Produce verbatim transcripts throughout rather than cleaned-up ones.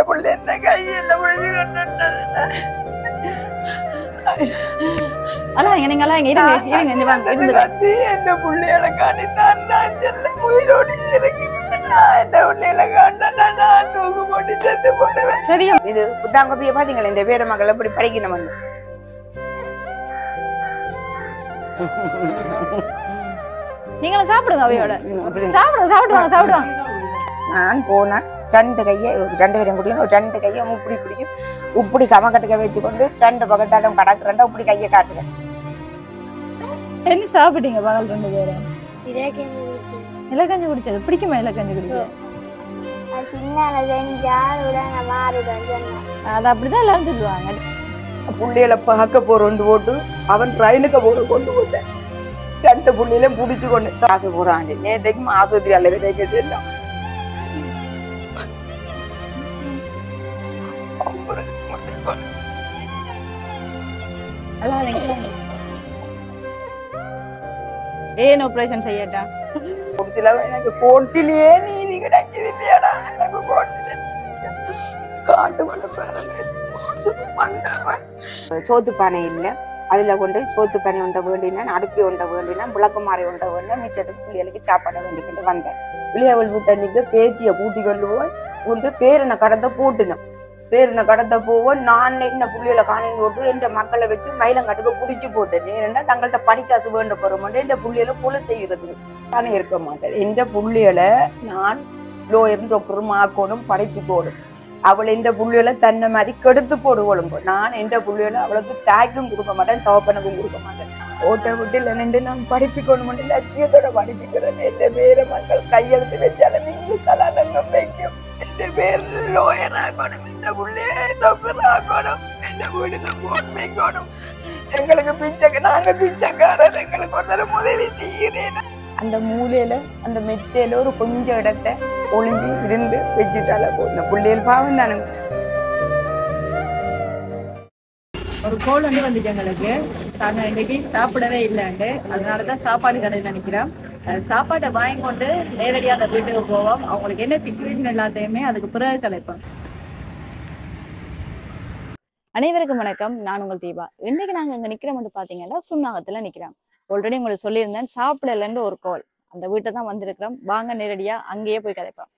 புள்ள என்ன கையில முடிஞ்சு கொண்டு அண்ணா நீங்களா இங்க இருங்க இருங்க இங்க வாங்க இருந்து என்ன புள்ளையோட காணி நான் நான் செல்ல உயிரோடு இருக்குது என்ன புள்ளையில காண நான் தூக்கு போட்டு செத்து போடுவேன். சரியா இது புத்தாங்கப்பிய பாத்தீங்களா இந்த பேர மகள் எப்படி படிக்கணும் வந்து நீங்களும் சாப்பிடுங்க அவையோட சாப்பிடுங்க சாப்பிடுவாங்க சாப்பிடுவாங்க. நான் போனேன் ரெண்டு கையை ரெண்டு பேரும் குடிக்கணும் ரெண்டு கையை உப்படி பிடிக்கும் உப்படி கமக்கட்டுக்க வச்சு கொண்டு ரெண்டு பக்கத்தாலும் கடக்குறேன்டா உப்படி கையை காட்டுறேன். என்ன சாப்பிட்டீங்க பகல் ரெண்டு பேரும்? இலக்கஞ்சி குடிச்சது பிடிக்குமா? இலக்கஞ்சி குடிக்க அது அப்படிதான் எல்லாரும் சொல்லுவாங்க. புள்ளையில பார்க்க போறோண்டு போட்டு அவன் ட்ரெயினுக்கு போற கொண்டு போட்டேன் ரெண்டு புள்ளையிலும் பிடிச்சு கொண்டு காசு போறான். நேற்றைக்கும் ஆஸ்பத்திரி அல்லவே தைக்க செல்லும் ஏன் ஆபரேஷன் செய்யட்டா கோட்சில எனக்கு கோட்சிலேயே நீதி கிடைக்குது இல்லையாடா எனக்கு கோட்சில காட்டு மலை பாருங்க சோத்து பானை இல்லை அதுல கொண்டு சோத்து பானை உண்ட வேண்டினா அடுப்பி உண்ட வேண்டினா விளக்குமாறி உண்ட வேண்டினா மிச்சத்துக்கு பிள்ளைகளுக்கு சாப்பாடை வேண்டிக்கிட்டு வந்தேன். பிள்ளையவள் வீட்டன்னைக்கு பேத்தியை கூட்டி கொண்டு போய் கொண்டு பேரனை கடத்த போட்டுனோம். பேரனை கடத்த போவோம் நான் என்ன புள்ளியில காணின்னு போட்டு என் மக்களை வச்சு மயிலங்காட்டுக்கு பிடிச்சி போட்டேன். ஏன்னா தங்கள்கிட்ட படிக்காசு வேண்ட போறோம் என் புள்ளியில கொலை செய்யறதுக்கு நானே இருக்க மாட்டேன். எந்த புள்ளிகளை நான் லோயரும் டாக்டரும் ஆக்கணும் படிப்பிக்கோடும். அவளை எந்த புள்ளிகளை தன்னை மாதிரி கெடுத்து போடுவோளுங்க. நான் எந்த புள்ளிகளை அவளுக்கு தாய்க்கும் கொடுக்க மாட்டேன் தவப்பனுக்கும் கொடுக்க மாட்டேன். ஓட்ட விட்டு நின்று நான் படிப்பிக்கணும் லட்சியத்தோட படிப்பிக்கிறேன். எந்த பேர மக்கள் கையெழுத்து வச்சாலும் இங்கிலீஷ் அலாதங்கம் வைக்கும். என் பேர் லோயர் ஆக்கணும் எந்த புள்ளைய டாக்டர் ஆக்கணும் எந்த வீடுல போட் வைக்கணும். எங்களுக்கு பிச்சைக்கு நாங்க பிச்சைக்காரர் எங்களுக்கு ஒரு தடவை உதவி செய்கிறேன். அந்த மூலையில அந்த மெத்தையில ஒரு கொஞ்சம் இடத்த ஒளிம்பி இருந்து வச்சுட்டால போதும் பிள்ளைகள் பாவம் தானுங்க. ஒரு கோல் வந்து வந்துச்சு எங்களுக்கு. நாங்கள் இன்னைக்கு சாப்பிடவே இல்லைண்டு அதனாலதான் சாப்பாடு கடையில் நினைக்கிறோம். சாப்பாட்டை வாங்கி கொண்டு நேரடியாக அந்த வீட்டுக்கு போவோம். அவங்களுக்கு என்ன சிச்சுவேஷன் எல்லாத்தையுமே அதுக்கு பிறகு கலைப்போம். அனைவருக்கும் வணக்கம். நான் உங்கள் தீபா. இன்னைக்கு நாங்கள் இங்கே நிற்கிறோம் வந்து பார்த்தீங்கன்னா சுண்ணாகத்தில் நிற்கிறோம். ஆல்ரெடி உங்களுக்கு சொல்லியிருந்தேன் சாப்பிடலன்னு ஒரு கால். அந்த வீட்டை தான் வந்திருக்கிறோம். வாங்க நேரடியா அங்கேயே போய் கதைப்போம்.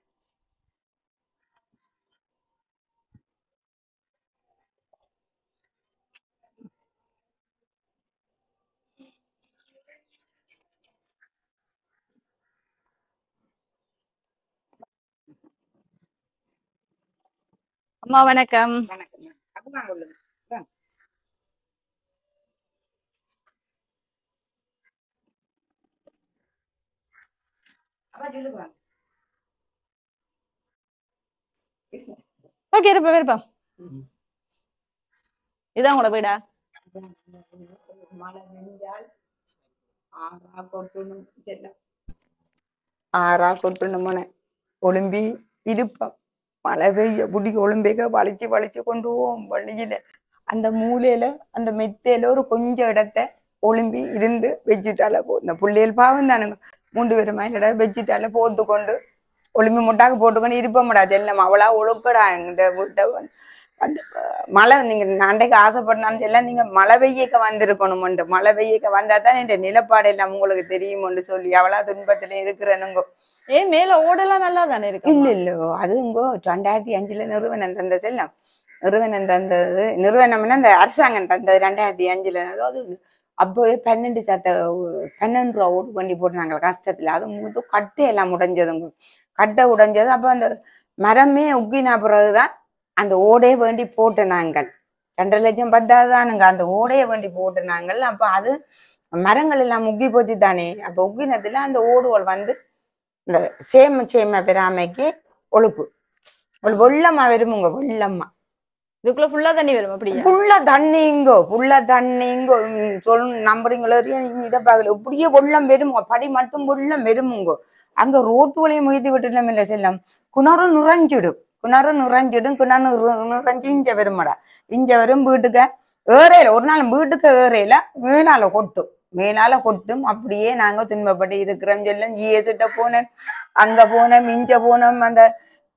அம்மா வணக்கம். ஓகே இருப்பா இருப்பா. இதான் உங்களோட வீடா? மழை நெஞ்சால் ஆறா கொட்டணும் செல்லம் ஆறா கொட்டணும் ஒளிம்பி இருப்போம். மழை பெய்ய புடி ஒளிம்பிக்க வலிச்சு வலிச்சு கொண்டு போவோம் வழியில. அந்த மூலையில அந்த மெத்தையில ஒரு கொஞ்சம் இடத்த ஒளிம்பி இருந்து வச்சுட்டால போ இந்த பிள்ளைகள் பாவம் தானுங்க. மூன்று பேர் மயிலிட வச்சுட்டால போத்து கொண்டு ஒளிம்பி முட்டாக்கு போட்டுக்கொண்டு இருப்போம்டா செல்லம். அவளா ஒழுக்கடா எங்கிட்ட வீட்டை அந்த மழை நீங்க அண்டைக்கு ஆசைப்படனாலும் எல்லாம் நீங்க மழை பெய்யக்க வந்திருக்கணும்ண்டு. மழை பெய்யக்க வந்தா தான் இந்த நிலப்பாடு எல்லாம் உங்களுக்கு தெரியும்னு சொல்லி அவளா துன்பத்துல இருக்கிறனுங்கோ. ஏ மேல ஓடெல்லாம் நல்லா தானே இருக்கு? இல்ல இல்ல அதுங்கோ ரெண்டாயிரத்தி அஞ்சுல நிறுவனம் தந்த செல்லம். நிறுவனம் தந்தது நிறுவனம்னா இந்த அரசாங்கம் தந்தது ரெண்டாயிரத்தி அஞ்சுல. அதாவது அப்போவே பன்னெண்டு சட்ட பன்னெண்டு ரூபா ஓட்டு பண்ணி போட்டுனாங்க கஷ்டத்துல. அது முழுது கட்டை எல்லாம் உடைஞ்சதுங்க. கட்டை உடைஞ்சது. அப்போ அந்த மரமே உக்கினா பிறகுதான் அந்த ஓடையை வேண்டி போட்டு நாங்கள் ரெண்டரை லட்சம் பத்தாதானுங்க அந்த ஓடையை வேண்டி போட்டு நாங்கள். அப்ப அது மரங்கள் எல்லாம் முக்கி போச்சு தானே. அப்ப உக்கினத்துல அந்த ஓடுகள் வந்து இந்த சேம சேம பெறாமைக்கு ஒழுப்பு வெள்ளமா வருமுங்க. வெள்ளம்மா இதுக்குள்ள ஃபுல்லா தண்ணி வரும். அப்படியே ஃபுல்லா தண்ணிங்கோ ஃபுல்லா தண்ணிங்கோ சொல் நம்புறீங்களோ இதை பார்க்கல. இப்படியே வெள்ளம் வருமுங்க. படி மட்டும் வெள்ளம் வருமுங்கோ. அங்க ரோட்டு வழியை முயற்சி விட்டுலாம் இல்லை செல்லம். குணரும் நுழைஞ்சிடும் கிணறு நுரைஞ்சிடும். கிணறு நுரைஞ்சி இஞ்ச வருமாடா. இஞ்ச வரும் வீட்டுக்கு ஏறையில ஒரு நாள் வீட்டுக்கு ஏறையில மேலால கொட்டும் மேலால கொட்டும். அப்படியே நாங்க துன்பப்பட்டு இருக்கிறோம் சொல்ல. ஜிஎஸ்கிட்ட போனேன் அங்க போனோம் இஞ்ச போனோம். அந்த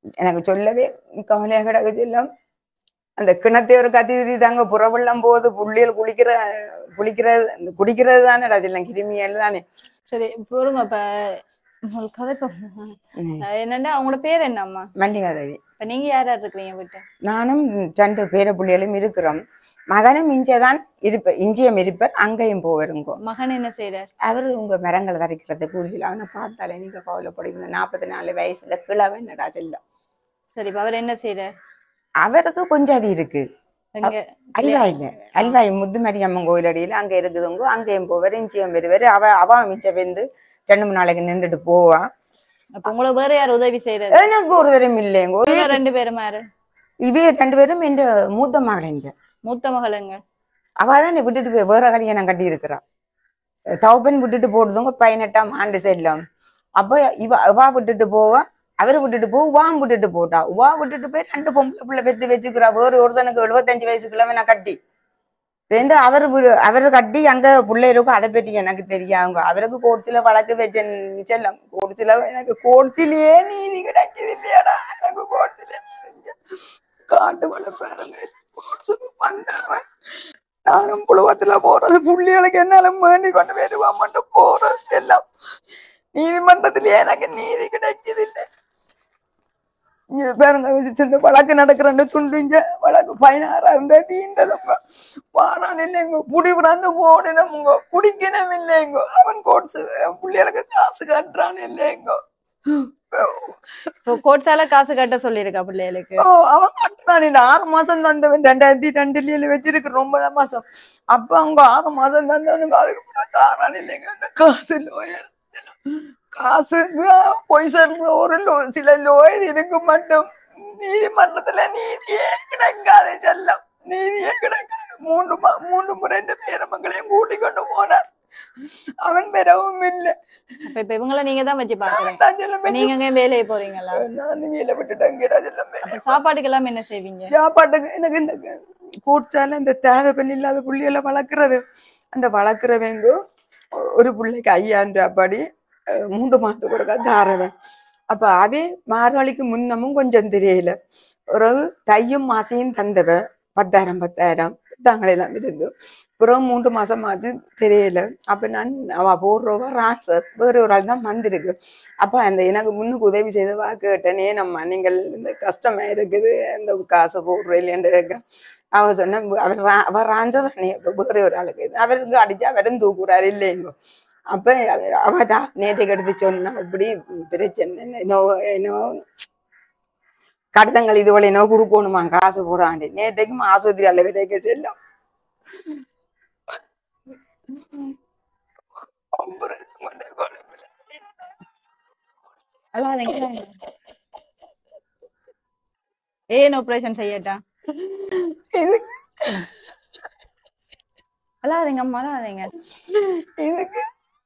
எனக்கு சொல்லவே கவலையா கிடக்கு சொல்லம். அந்த கிணத்தை ஒரு கத்தி விதி தாங்க புறவெல்லாம் போகுது, புள்ளியல் குளிக்கிற குளிக்கிறது குடிக்கிறது தானே அதெல்லாம் கிருமியல் தானே. சரி பொறுங்க. இப்ப உங்களுக்கு கதை என்னண்டா அவங்களோட பேர் என்னம்மா? மல்லிகாதேவி. இப்ப நீங்க யார் யார் இருக்கிறீங்க வீட்டு? நானும் ரெண்டு பேர பிள்ளைகளும் இருக்கிறோம். மகனும் இஞ்சதான் இருப்ப இஞ்சியம் இருப்பர், அங்கேயும் போவருங்கோ. மகன் என்ன செய்யறார்? அவரு உங்க மரங்களை தரிக்கிறது கூலியில். அவனை பார்த்தாலே நீங்க கவலைப்படுவீங்க. நாற்பத்தி நாலு வயசுல கிழவன் என்னடா செல்லம். சரி இப்ப அவர் என்ன செய்யறார்? அவருக்கு கொஞ்சம் அது இருக்கு. அல்வாயில அல்வாய் முத்துமரியம்மன் கோயில் அடியில் அங்கே இருக்குதுங்கோ. அங்கேயும் போவார், இஞ்சியம் வருவார். அவ அவ மிச்சம் வந்து ரெண்டு மூணு நாளைக்கு நின்றுட்டு போவா. அப்ப உங்களை வேற யார் உதவி செய்யறது? எனக்கு ஒரு தரம் இல்லைங்கோ. ரெண்டு பேரும் யாரு? இவே ரெண்டு பேரும் என் மூத்த மகள். மூத்த மகளுங்க அவதான் விட்டுட்டு போய் வேற கல்யாணம் கட்டி இருக்கிறான். தவப்பன் விட்டுட்டு போடுதுங்க பதினெட்டாம் ஆண்டு செல்லம். அப்ப இவ அவா விட்டுட்டு போவா, அவரை விட்டுட்டு போ, உவாம் விட்டுட்டு போட்டா. உவா விட்டுட்டு போய் ரெண்டு பொம்பளை பிள்ளை பெத்து வச்சுக்கிறா. வேறு ஒருத்தனுக்கு எழுபத்தஞ்சு வயசுக்குள்ளவன் நான் கட்டி வந்து அவரு அவரு கட்டி அங்க பிள்ளை இருக்கும். அதை பற்றி எனக்கு தெரியாங்க. அவருக்கு கோட்சில வழக்கு வச்ச செல்லம். கோட்சில எனக்கு கோட்சிலேயே நீதி கிடைக்குது இல்லையாடா. எனக்கு கோட்சில காட்டு வளர்ப்பாருங்க. வந்தவன் நானும் புழுவத்துல போறது புள்ளிகளுக்கு என்னாலும் வேண்டி கொண்டு வருவா மட்டும் போறது செல்லம். நீதிமன்றத்திலேயே எனக்கு நீதி கிடைக்குது இல்லை. இங்க பாருங்க இந்த வழக்கு நடக்கிறேன் துண்டுங்க வழக்கு பதினாறாயிரம் தீந்ததுங்க. வாரான் இல்லைங்க, புடி பிறந்து போடணுங்க, குடிக்கணும் இல்லைங்க. அவன் கோட்ஸ் பிள்ளைகளுக்கு காசு கட்டுறான் இல்லைங்க. கோட்ஸால காசு கட்ட சொல்லிருக்கா பிள்ளைகளுக்கு? அவன் கட்டுறான் இல்லை. ஆறு மாசம் தந்தவன் ரெண்டாயிரத்தி ரெண்டுல வச்சிருக்கு ஒன்பதாம் மாசம். அப்ப அவங்க ஆறு மாசம் தந்தவனுங்க. அதுக்கு தாரான் இல்லைங்க. அந்த காசு லோயர் காசு பொய் சொல்ற ஒரு லோ சில லோயர் இருக்கு மட்டும் நீதிமன்றத்துல நீதியே கிடைக்காது செல்லம். நீதியே கிடைக்காது. மூன்று மூன்று முறை ரெண்டு பேரமங்களையும் கூட்டி கொண்டு போனார். அவன் பெறவும் இல்லை. இப்ப இவங்கள நீங்க தான் வச்சு பாக்குறீங்க. நீங்க வேலையை போறீங்களா? நான் வேலை விட்டுட்டேன். சாப்பாட்டுக்கு எல்லாம் என்ன செய்வீங்க? சாப்பாட்டுக்கு எனக்கு இந்த கூட்சால இந்த தேவை பெண் இல்லாத புள்ளியெல்லாம் வளர்க்கறது. அந்த வளர்க்குறவங்க ஒரு பிள்ளைக்கு ஐயாயிரம் ரூபாய் படி மூன்று மாதத்துக்கு ஒருக்கா தாரவன். அப்ப அதே மார்கழிக்கு முன்னமும் கொஞ்சம் தெரியல. ஒரு தையும் மாசையும் தந்தவ பத்தாயிரம் பத்தாயிரம் தாங்களெல்லாம் இருந்து பிறகு மூன்று மாசம் ஆச்சு தெரியல. அப்ப நான் அவ போடுறவா ரான்சர் வேற ஒரு ஆள் தான் வந்திருக்கு. அப்ப அந்த எனக்கு முன்னுக்கு உதவி செய்தவா கேட்டனே, நம்ம நீங்கள் இந்த கஷ்டமா இருக்குது இந்த காசை போடுற இல்லைன்னு கேட்க அவ சொன்ன அவர் அவர் ராஞ்சதானே வேற ஒரு ஆளுக்கு அவருக்கு அடிச்சா அவரும் தூக்குறாரு இல்லைங்கோ. அப்ப அவடா நேற்றைக்கு எடுத்து சொன்னா இப்படி பிரச்சனை என்னோ என்னோ கடத்தங்கள் இதுவரை என்னோ கொடுக்கணுமா காசு போடாண்டு நேற்றைக்கும் ஆஸ்பத்திரி அல்ல விதைக்க செல்லும். ஏன் ஆபரேஷன் செய்யட்டா? அல்லாதீங்க அம்மா அல்லாதீங்க. இதுக்கு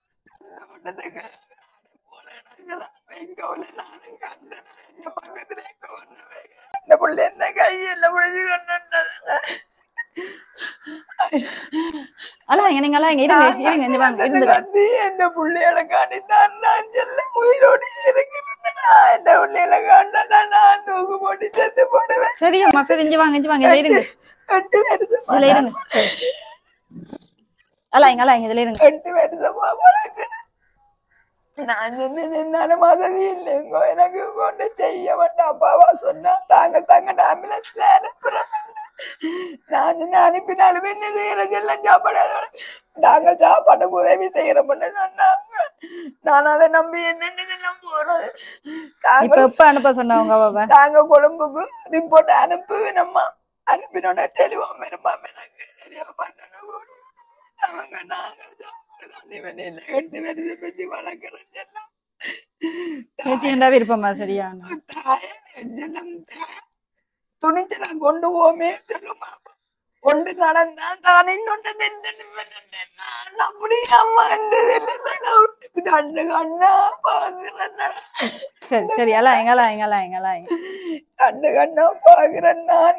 அல்லாதீங்க நீங்க அல்லாதீங்க இருங்க இருங்க இங்க வாங்க இருந்துங்க. என் பிள்ளைகளை காட்டித்தான் நான் செல்ல உயிரோடு இருக்கிறேன்டா. என் பிள்ளைகளை காட்டா நான் தூக்கு போட்டு செத்து போடுவேன். சரி அம்மா சரி இங்க வாங்க இங்க வாங்க இதுல இருங்க. எட்டு வருஷம் இதுல இருங்க. அல்லாதீங்க அல்லாதீங்க இதுல இருங்க. எட்டு வருஷமா வளர்க்கிறேன். நான் என்னாலும் வசதி இல்லைங்கோ. எனக்கு கொண்டு செய்ய மாட்டேன். அப்பாவா சொன்னா தாங்க தாங்க ஆம்புலன்ஸ்ல அனுப்புறேன். நான் அனுப்பினாலும் என்ன செய்யறது எல்லாம் சாப்பாடு நாங்கள் சாப்பாட்டுக்கு உதவி செய்யறோம்னு சொன்னாங்க. நான் அதை நம்பி என்னென்னதெல்லாம் போறது. எப்ப அனுப்ப சொன்னவங்க? நாங்க கொழும்புக்கு ரிப்போர்ட் அனுப்புவேனம்மா. அனுப்பினோட தெளிவாம இருப்பாம எனக்கு தெளிவா பண்ணணும். அவங்க நாங்கள் எட்டு வருஷத்தை பற்றி வளர்க்குறோம் எல்லாம் விருப்பமா சரியா துணிச்சலாம் கொண்டு போமே சொல்லுமா. கொண்டு நடந்தான் தான் இன்னொன்று நான் அப்படி அம்மா ரெண்டு கண்ணா பாக்குறேன். சரி சரி எல்லாம் எங்கெல்லாம் எங்கெல்லாம் எங்கெல்லாம் ரெண்டு கண்ணா பாக்குறேன். நான்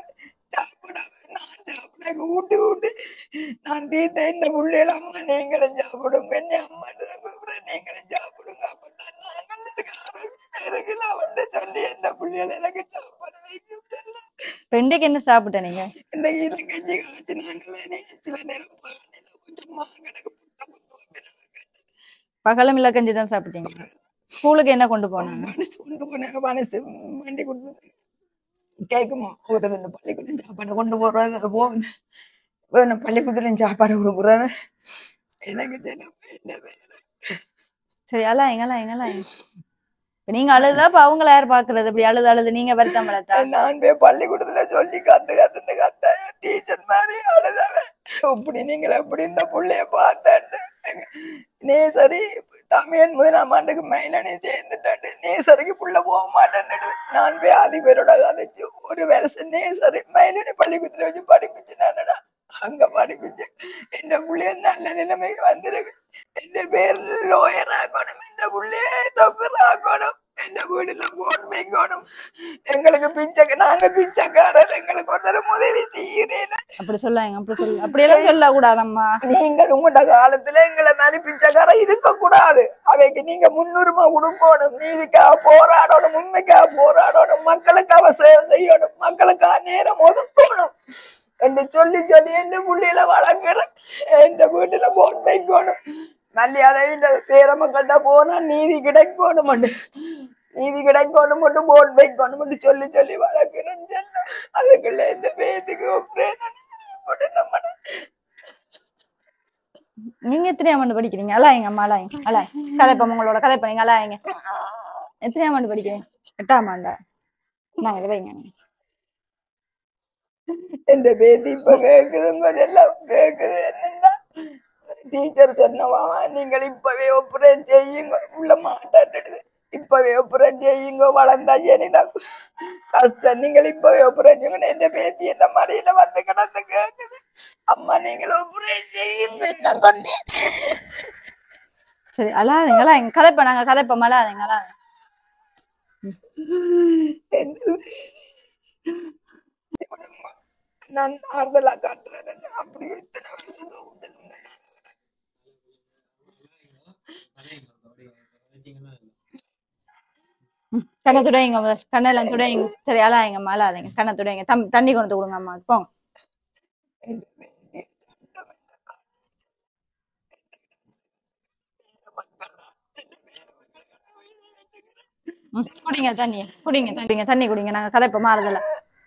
சாப்பிடாது நான் சாப்பிட ஊட்டி ஊட்டி நான் தீத்த என்ன பிள்ளைகள் அம்மா நீங்களும் சாப்பிடுங்க என்ன அம்மா கூப்பிடுறேன் நீங்களும் சாப்பிடுங்க அப்பதான் நாங்கள் இருக்க ஆரோக்கியம் இருக்கலாம் அவன்கிட்ட சொல்லி என்ன பிள்ளைகள் எனக்கு சாப்பாடு வைக்கும் ரெண்டுக்கு என்ன சாப்பிட்ட நீங்க இந்த ஈர கஞ்சி காய்ச்சி நாங்களே சில நேரம் பானையில கொஞ்சம் மாங்கடக்கு புட்ட புத்து பகலும் இல்ல கஞ்சி தான் சாப்பிட்டீங்க ஸ்கூலுக்கு என்ன கொண்டு போனாங்க மனசு கொண்டு போனாங்க மனசு வண்டி கொடுத்து கேட்கும் ஒரு பள்ளிக்கூடம் சாப்பாடு கொண்டு போறது போ வேணும் பள்ளிக்கூடத்துலையும் சாப்பாடு கொடுக்குறது எனக்கு என்ன வேலை சரி அலாம் எங்கலாம் எங்கலாம் நீங்க அழுதா இப்ப அவங்கள யார் பாக்குறது இப்படி அழுது அழுது நீங்க வருத்தம் வளர்த்தா நான் போய் பள்ளிக்கூடத்துல சொல்லி கத்து கத்துன்னு கத்த டீச்சர் மாதிரி அழுதவன் இப்படி நீங்கள எப்படி இந்த பிள்ளைய பார்த்தேன்னு நேசரி தமிழ் முதலாம் ஆண்டுக்கு மைனனே சேர்ந்துட்டாண்டு நேசரிக்கு புள்ள போக மாட்டேன்னு நான் போய் அதிபரோட கதைச்சு ஒரு வருஷம் நேசரி மைனனி பள்ளிக்கூடத்துல வச்சு படிப்பிச்சு நானடா அங்க படிப்பிச்சு என் பிள்ளைய நல்ல நிலைமைக்கு வந்திருக்கு என் பேர் லோயர் ஆக்கணும் என் பிள்ளைய டாக்டர் ஆக்கணும் என் வீடுல போட் வைக்கணும் எங்களுக்கு பிச்சைக்கு நாங்க பிச்சைக்காரர் எங்களுக்கு ஒரு தடவை உதவி செய்யறேன் அப்படி சொல்லாங்க அப்படி சொல்ல அப்படியெல்லாம் சொல்ல கூடாதம்மா நீங்கள் உங்களோட காலத்துல எங்களை மாதிரி பிச்சைக்காரர் இருக்க கூடாது அவைக்கு நீங்க முன்னுரிமை கொடுக்கணும் நீதிக்காக போராடணும் உண்மைக்காக போராடணும் மக்களுக்காக சேவை செய்யணும் மக்களுக்காக நேரம் ஒதுக்கணும் என்று சொல்லி சொல்லி என் புள்ளியில வளர்க்குறேன் என் வீட்டுல போட் வைக்கணும் மல்லியாதை இந்த பேர மக்கள்கிட்ட போனா நீதி கிடைக்கணும் நீதி கிடைக்கணும் மட்டும் போட் வைக்கணும் மட்டும் சொல்லி சொல்லி வளர்க்குறேன் சொல்ல அதுக்குள்ள எந்த பேத்துக்கு நீங்க எத்தனையாம் ஆண்டு படிக்கிறீங்க அலாயங்க அம்மா அலாயங்க அலாய் கதைப்ப உங்களோட கதை பண்ணீங்க அலாயங்க எத்தனையாம் ஆண்டு படிக்கிறீங்க எட்டாம் ஆண்டா நாங்க வைங்க என் பேத்தி இப்ப கேக்குதுங்க எல்லாம் கேக்குது என்னன்னா டீச்சர் சொன்னவா நீங்கள் இப்பவே ஒப்புறம் செய்யுங்க உள்ள மாட்டாட்டுடுது இப்பவே ஒப்புறம் செய்யுங்க வளர்ந்தா ஜனிதான் கஷ்டம் நீங்கள் இப்பவே ஒப்புறம் செய்யுங்க என் பேத்தி என்ன மடியில வந்து கிடந்து கேக்குது அம்மா நீங்கள் ஒப்புறம் செய்யுங்க நான் கொண்டேன் சரி அலாதீங்க அலாதீங்க கதைப்ப நாங்க கதைப்போம் அலாதீங்க அலாதீங்க நான் ஆறுதலா காட்டுறேன் அப்படி இத்தனை வருஷம் கண்ணை துடைங்க முதல் கண்ணெல்லாம் துடைங்க சரி அலாதீங்கம்மா அலாதீங்க கண்ணை துடைங்க தம் தண்ணி கொண்டு கொடுங்க அம்மா போங்க குடிங்க தண்ணி குடிங்க தண்ணிங்க தண்ணி குடிங்க நாங்க கதைப்ப மாறுதல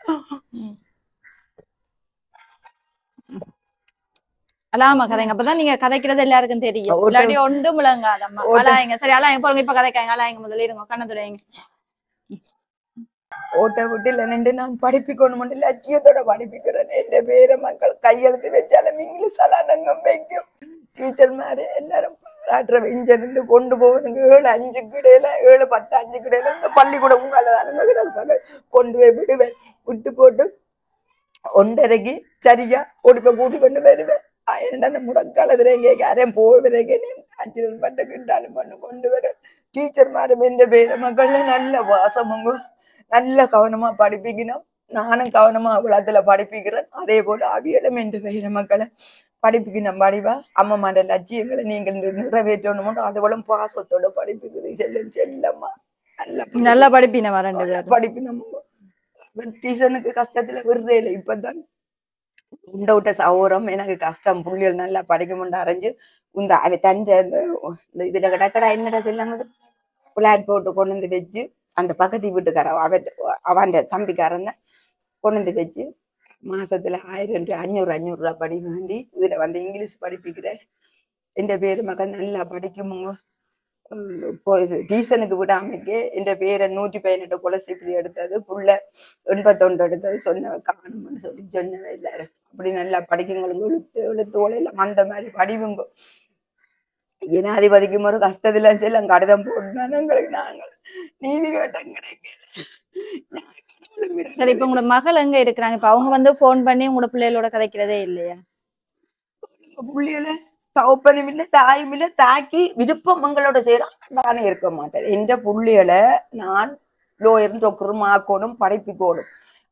அலாம கதைங்க அப்பதான் நீங்க கதைக்கிறது எல்லாருக்கும் தெரியும் இல்லாட்டி ஒன்று முழங்காதம்மா அலாயங்க சரி அலாயங்க போறங்க இப்ப கதைக்காங்க அலாயங்க முதல்ல இருங்க கண்ணை துடைங்க ஓட்ட வீட்டுல நின்று நான் படிப்பிக்கணும் லட்சியத்தோட படிப்பிக்கிறேன் என் பேர மக்கள் கையெழுத்து வச்சாலும் இங்கிலீஷ் அலானங்கம் வைக்கும் டீச்சர் மாதிரி எல்லாரும் பாராட்டுற இஞ்சு கொண்டு போவனுங்க ஏழு அஞ்சு கிடையில ஏழு பத்து அஞ்சு கிடையில இந்த பள்ளிக்கூடம் உங்களாதானுங்க கிடப்பாங்க கொண்டு போய் விடுவேன் விட்டு போட்டு ஒன்றரைக்கு சரியா ஓடிப்ப கூட்டி கொண்டு வருவேன் என்ன அந்த முடக்காலத்துல எங்க யாரையும் போவதற்கு அஞ்சு பட்டு கிட்டாலும் பண்ணு கொண்டு வர டீச்சர் மாதிரி எந்த பேர மக்கள்ல நல்ல வாசமுங்க நல்ல கவனமா படிப்பிக்கணும் நானும் கவனமா அவ்வளத்துல படிப்பிக்கிறேன் அதே போல அவியலும் என்ற பேர மக்களை படிப்பிக்கணும் படிவா அம்மா மாட்ட லட்சியங்களை நீங்கள் நிறைவேற்றணும் அது போல பாசத்தோட படிப்பிக்கிறது செல்லும் செல்லம்மா நல்ல நல்லா படிப்பினமா ரெண்டு பேரும் படிப்பினோம் டீச்சனுக்கு கஷ்டத்துல விடுறே இல்லை இப்பதான் உண்ட விட்ட சௌரம் எனக்கு கஷ்டம் புள்ளிகள் நல்லா படிக்க முடியும் அரைஞ்சு இந்த அவ தஞ்ச இந்த இதுல கிடக்கடா என்னடா சொல்லாங்க பிளாட் போட்டு கொண்டு வந்து வச்சு அந்த பக்கத்து வீட்டுக்கார அவ அவன் தம்பிக்காரன் கொண்டு வந்து வச்சு மாசத்துல ஆயிரம் ரூபாய் அஞ்சூறு அஞ்சூறு ரூபாய் படி வேண்டி இதுல வந்து இங்கிலீஷ் படிப்பிக்கிறேன் என் பேரு மக்கள் நல்லா படிக்குமுங்க டீசனுக்கு விடாமக்கே என் பேரை நூற்றி பதினெட்டு கொலசிப்பிடி எடுத்தது புள்ள எண்பத்தொண்டு எடுத்தது சொன்ன காணும்னு சொல்லி சொன்னவே எல்லாரும் அப்படி நல்லா படிக்குங்களுக்கு எழுத்து எழுத்து ஓலையில அந்த மாதிரி படிவுங்க ஜனாதிபதிக்கும் ஒரு கஷ்டத்துல செல்லம் கடிதம் போட்டுனாலும் எங்களுக்கு நாங்கள் நீதி கேட்டம் கிடைக்கல. சரி இப்ப உங்களோட மகள் எங்க இருக்கிறாங்க இப்ப அவங்க வந்து போன் பண்ணி உங்களோட பிள்ளைகளோட கதைக்கிறதே இல்லையா பிள்ளைகளை தவப்பனும் இல்லை தாயும் இல்லை தாக்கி விருப்பம் எங்களோட செய்யறான் நானே இருக்க மாட்டேன் எந்த புள்ளிகளை நான் லோயரும் டொக்கரும் ஆக்கணும் படிப்பிக்கணும்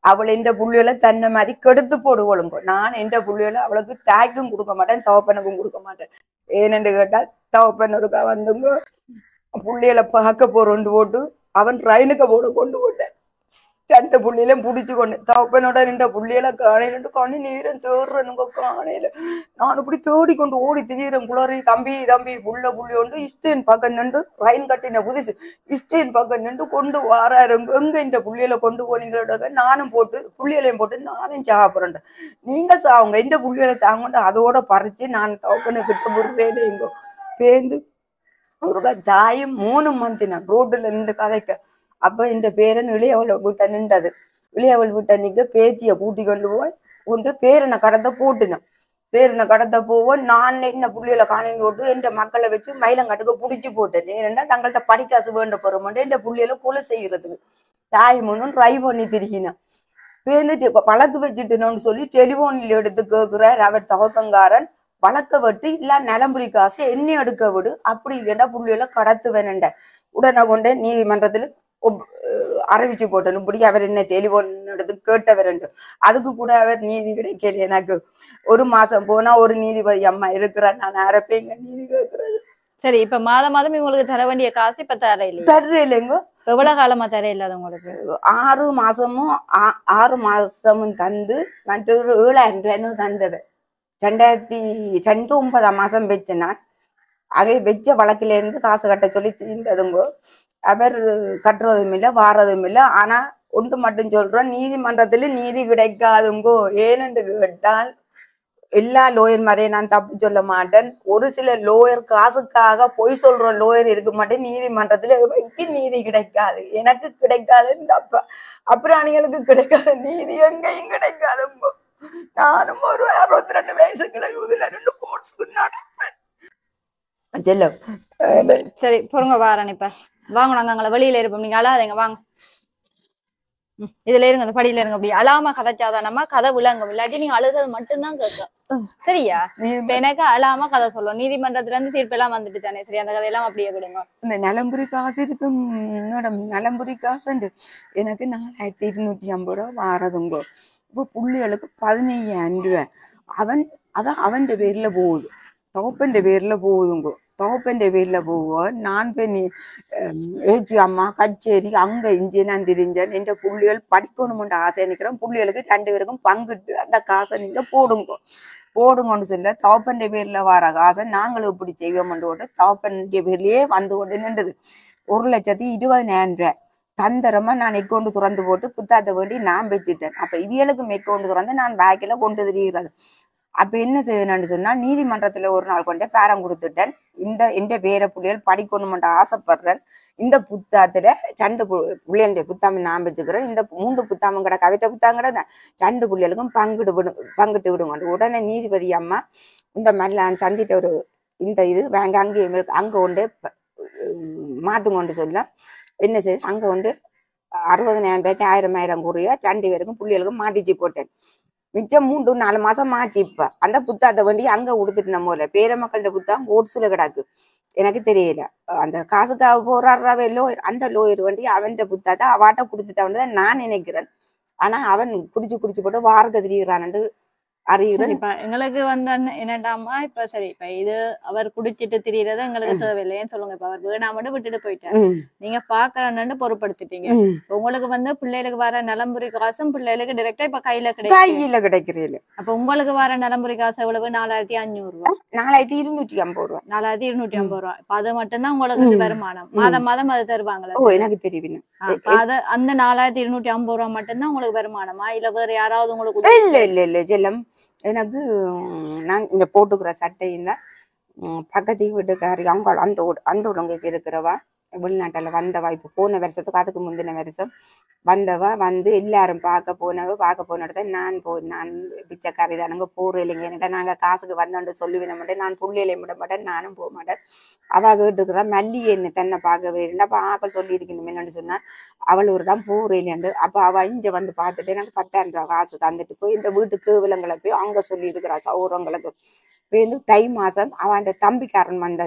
அவள் எந்த புள்ளிகளை தன்னை மாதிரி கெடுத்து போடுவோளுங்க. நான் எந்த புள்ளிகளை அவளுக்கு தாய்க்கும் கொடுக்க மாட்டேன், தவப்பனுக்கும் கொடுக்க மாட்டேன். ஏனென்று கேட்டால் தவப்பன் ஒருக்கா வந்துங்க புள்ளிகளை பார்க்க போறோண்டு போட்டு அவன் ட்ரெயினுக்கு போட கொண்டு போட்டேன். ரெண்டு புள்ளியிலும் பிடிச்சு கொண்டு தவப்பனோட ரெண்டு புள்ளியில காணையில கண்ணு நீரம் தேடுறனுங்க காணையில. நான் இப்படி தேடி கொண்டு ஓடி திடீரன் குளறி தம்பி தம்பி புள்ள புள்ளி கொண்டு இஷ்டேன் பக்கம் நின்று ரயின் கட்டின புதுசு இஷ்டேன் பக்கம் நின்று கொண்டு வாராருங்க. எங்க இந்த புள்ளியில கொண்டு போனீங்களோட நானும் போட்டு புள்ளியிலையும் போட்டு நானும் சாப்பிட்றேன். நீங்க சாவுங்க இந்த புள்ளியில தாங்கொண்டு அதோட பறிச்சு நான் தவப்பனை கிட்ட முறையில எங்கோ பேந்து ஒரு தாயும் மூணு மந்தினேன் ரோட்டுல நின்று கதைக்க. அப்ப இந்த பேரன் இளையவளை வீட்டை நின்றது. இளையவள் வீட்டை நிற்க பேத்திய கூட்டி கொண்டு போய் கொண்டு பேரனை கடத்த போட்டுனேன். பேரனை கடத்த போவோம் நான் என்ன புள்ளியில காணின்னு போட்டு என் மக்களை வச்சு மயிலங்காட்டுக்கு பிடிச்சி போட்டேன். ஏன்னா தங்கள்கிட்ட படிக்காசு வேண்ட போறோம்ட்டு இந்த புள்ளியில கொலை செய்யறதுக்கு தாய் முன்னும் ட்ரை பண்ணி திரிகினேன். பேர்ந்துட்டு வழக்கு வச்சுட்டுனோன்னு சொல்லி டெலிபோனில் எடுத்து கேட்கிறார் அவர் தகப்பங்காரன். வழக்க வெட்டு இல்ல நிலம்புரி காசு எண்ணி எடுக்க விடு, அப்படி இல்லைன்னா புள்ளியில கடத்து வேணுண்ட. உடனே கொண்டே நீதிமன்றத்துல அறிவிச்சு போட்டேன். இப்படி அவர் என்ன டெலிபோன் எடுத்து கேட்டவரண்டு. அதுக்கு கூட அவர் நீதி கிடைக்கல. எனக்கு ஒரு மாசம் போனா ஒரு நீதிபதி அம்மா இருக்கிறார், நான் அரப்பேங்க நீதி கேட்கறது. சரி, இப்ப மாதம் மாதம் இவங்களுக்கு தர வேண்டிய காசு இப்ப தர இல்லை தர இல்லைங்க. எவ்வளவு காலமா தர இல்லாத உங்களுக்கு? ஆறு மாசமும் ஆறு மாசமும் தந்து மற்றொரு ஏழாயிரம் ரூபாயும் தந்தவர். ரெண்டாயிரத்தி ரெண்டு ஒன்பதாம் மாசம் வச்ச நான் அவை வச்ச வழக்கில இருந்து காசு கட்ட சொல்லி தீர்ந்ததுங்கோ. அவர் கட்டுறதும் இல்லை வாரதும் இல்லை. ஆனா ஒன்று மட்டும் சொல்றோம், நீதிமன்றத்துல நீதி கிடைக்காதுங்கோ. ஏனென்று கேட்டால் எல்லா லோயர் மாதிரியே நான் தப்பு சொல்ல மாட்டேன். ஒரு சில லோயர் காசுக்காக பொய் சொல்ற லோயர் இருக்க மாட்டேன். நீதிமன்றத்துல வைக்க நீதி கிடைக்காது, எனக்கு கிடைக்காது தப்ப அப்புறம் அணிகளுக்கு கிடைக்காத நீதி எங்கேயும் கிடைக்காதுங்கோ. நானும் ஒரு அறுபத்தி ரெண்டு வயசுக்குள்ள இதுல ரெண்டு கோர்ஸுக்கு நடப்பேன். சரி பொறுங்க வாரன். இப்ப வாங்க, நாங்க அங்கே வெளியில இருப்போம், நீங்க அழாதீங்க வாங்க. இதுல இருங்க, அந்த படியில இருங்க. அப்படி அழாம கதைச்சாதான் நம்ம கதை விளங்க, இல்லாட்டி நீங்க அழுகிறது மட்டும்தான் கேட்கும். சரியா? இப்ப எனக்கு அழாம கதை சொல்லும். நீதிமன்றத்துல இருந்து தீர்ப்பு எல்லாம் வந்துட்டு தானே, சரி அந்த கதையெல்லாம் அப்படியே விடுங்க. இந்த நிலம்புரி காசு இருக்கு மேடம், நிலம்புரி காசு எனக்கு நாலாயிரத்தி இருநூத்தி ஐம்பது ரூபா வாரதுங்கோ. இப்போ புள்ளிகளுக்கு பதினையாயிரம் ரூபாய் அவன் அதான் அவன் பேர்ல போகுது, தோப்பன் பேர்ல போகுதுங்கோ. தோப்பன் பேர்ல போவோம். நான் போய் ஏச்சி அம்மா கச்சேரி அங்க இஞ்சி நான் தெரிஞ்சேன். என்ற புள்ளிகள் படிக்கணும்ன்ற ஆசை நிற்கிறேன். புள்ளிகளுக்கு ரெண்டு பேருக்கும் பங்கிட்டு அந்த காசை நீங்க போடுங்கோ போடுங்கன்னு சொல்ல தோப்பன் பேர்ல வர காசை நாங்களும் இப்படி செய்வோம்னு போட்டு தோப்பன் பேர்லயே வந்து கொண்டு நின்றது. ஒரு லட்சத்தி இருபதினாயிரம் ரூபாய் தந்திரமா நான் எக்கௌண்ட் திறந்து போட்டு புத்தாத்த வேண்டி நான் வச்சுட்டேன். அப்ப இவியலுக்கும் எக்கௌண்ட் திறந்து நான் பேக்கில கொண்டு திரிகிறது. அப்ப என்ன செய்யணும்னு சொன்னா நீதிமன்றத்துல ஒரு நாள் கொண்டே பேரம் கொடுத்துட்டேன். இந்த இந்த பேர புள்ளிகள் படிக்கணும்ன்ற ஆசைப்படுறேன். இந்த புத்தாத்துல ரெண்டு புள்ளியனுடைய புத்தாம நான் வச்சுக்கிறேன். இந்த மூன்று புத்தாமம் கிட கவிட்ட புத்தாங்க கிடதான் ரெண்டு புள்ளிகளுக்கும் பங்கிட்டு விடு பங்கிட்டு விடுங்க. உடனே நீதிபதி அம்மா இந்த மாதிரி சந்திட்ட ஒரு இந்த இது வாங்க அங்கே அங்க கொண்டு மாத்துங்க கொண்டு சொல்ல என்ன செய்ய அங்க வந்து அறுபதனாயிரம் ரூபாய்க்கு ஆயிரம் ஆயிரம் கூறிய ரெண்டு பேருக்கும் புள்ளிகளுக்கும் மாட்டிச்சு போட்டேன். மிச்சம் மூன்று நாலு மாசம் மாச்சு. இப்ப அந்த புத்தாத்தை வண்டி அங்க உடுத்துட்டு நம்ம போல பேர மக்கள்கிட்ட புத்தகம் ஓட்ஸ்ல கிடக்கு. எனக்கு தெரியல அந்த காசுக்காக போறாவே லோயர், அந்த லோயர் வண்டி அவன் புத்தாத்தை அவாட்ட கொடுத்துட்டான்னு தான் நான் நினைக்கிறேன். ஆனா அவன் குடிச்சு குடிச்சு போட்டு வாரத்தை திரிகிறான்னு அறிகிறேன். இப்ப எங்களுக்கு வந்து என்னடாமா இப்ப சரி இப்ப இது அவர் குடிச்சிட்டு திரியறது எங்களுக்கு தேவையில்லைன்னு சொல்லுங்க. இப்ப அவர் வேணாமட்டு விட்டுட்டு போயிட்டாரு, நீங்க பாக்குறன்னு பொறுப்படுத்திட்டீங்க. உங்களுக்கு வந்து பிள்ளைகளுக்கு வர நலம்புரி காசும் பிள்ளைகளுக்கு டைரக்டா இப்ப கையில கையில கிடைக்கிறீங்க. அப்ப உங்களுக்கு வர நலம்புரி காசு எவ்வளவு? நாலாயிரத்தி அஞ்சூறு ரூபாய் நாலாயிரத்தி இருநூற்றி ஐம்பது ரூபாய் நாலாயிரத்தி இருநூற்றி ஐம்பது ரூபாய் இப்ப அது மட்டும்தான் உங்களுக்கு வருமானம். மாதம் மாதம் அது தருவாங்களா? ஓ எனக்கு தெரியும். அது அந்த நாலாயிரத்தி இருநூற்றி ஐம்பது ரூபாய் மட்டும்தான் உங்களுக்கு வருமானமா இல்ல வேற யாராவது உங்களுக்கு? இல்ல இல்ல இல்ல செல்லம், எனக்கு நான் இந்த போட்டுக்கிற சட்டையும் தான் பக்கத்து வீட்டுக்காரி அவங்க அந்த அந்த உடம்புக்கு இருக்கிறவா வெளிநாட்டில் வந்தவா. இப்போ போன வருஷத்துக்கு அதுக்கு முந்தின வருஷம் வந்தவா வந்து எல்லாரும் பார்க்க போனவ பார்க்க போனத நான் போ நான் பிச்சைக்காரி தானுங்க போகிற இல்லைங்க. என்னடா நாங்கள் காசுக்கு வந்தோன்னு சொல்லிவிட மாட்டேன், நான் புள்ளையிலையும் விட மாட்டேன், நானும் போக மாட்டேன். அவள் கேட்டுக்கிறா மல்லி என்ன தன்னை பார்க்கவே இல்லைன்னா அப்போ ஆக்கள் சொல்லியிருக்கணும் என்னன்னு சொன்னால் அவள் ஒரு இடம் போகிற இல்லையாண்டு. அப்போ அவள் இங்கே வந்து பார்த்துட்டு எனக்கு பத்தாயிரம் ரூபா காசு தந்துட்டு போய் இந்த வீட்டுக்கு விலங்களை போய் அங்கே சொல்லியிருக்கிறா சௌரங்களுக்கு. இப்போ வந்து தை மாதம் அவன் தம்பிக்காரன் வந்தது.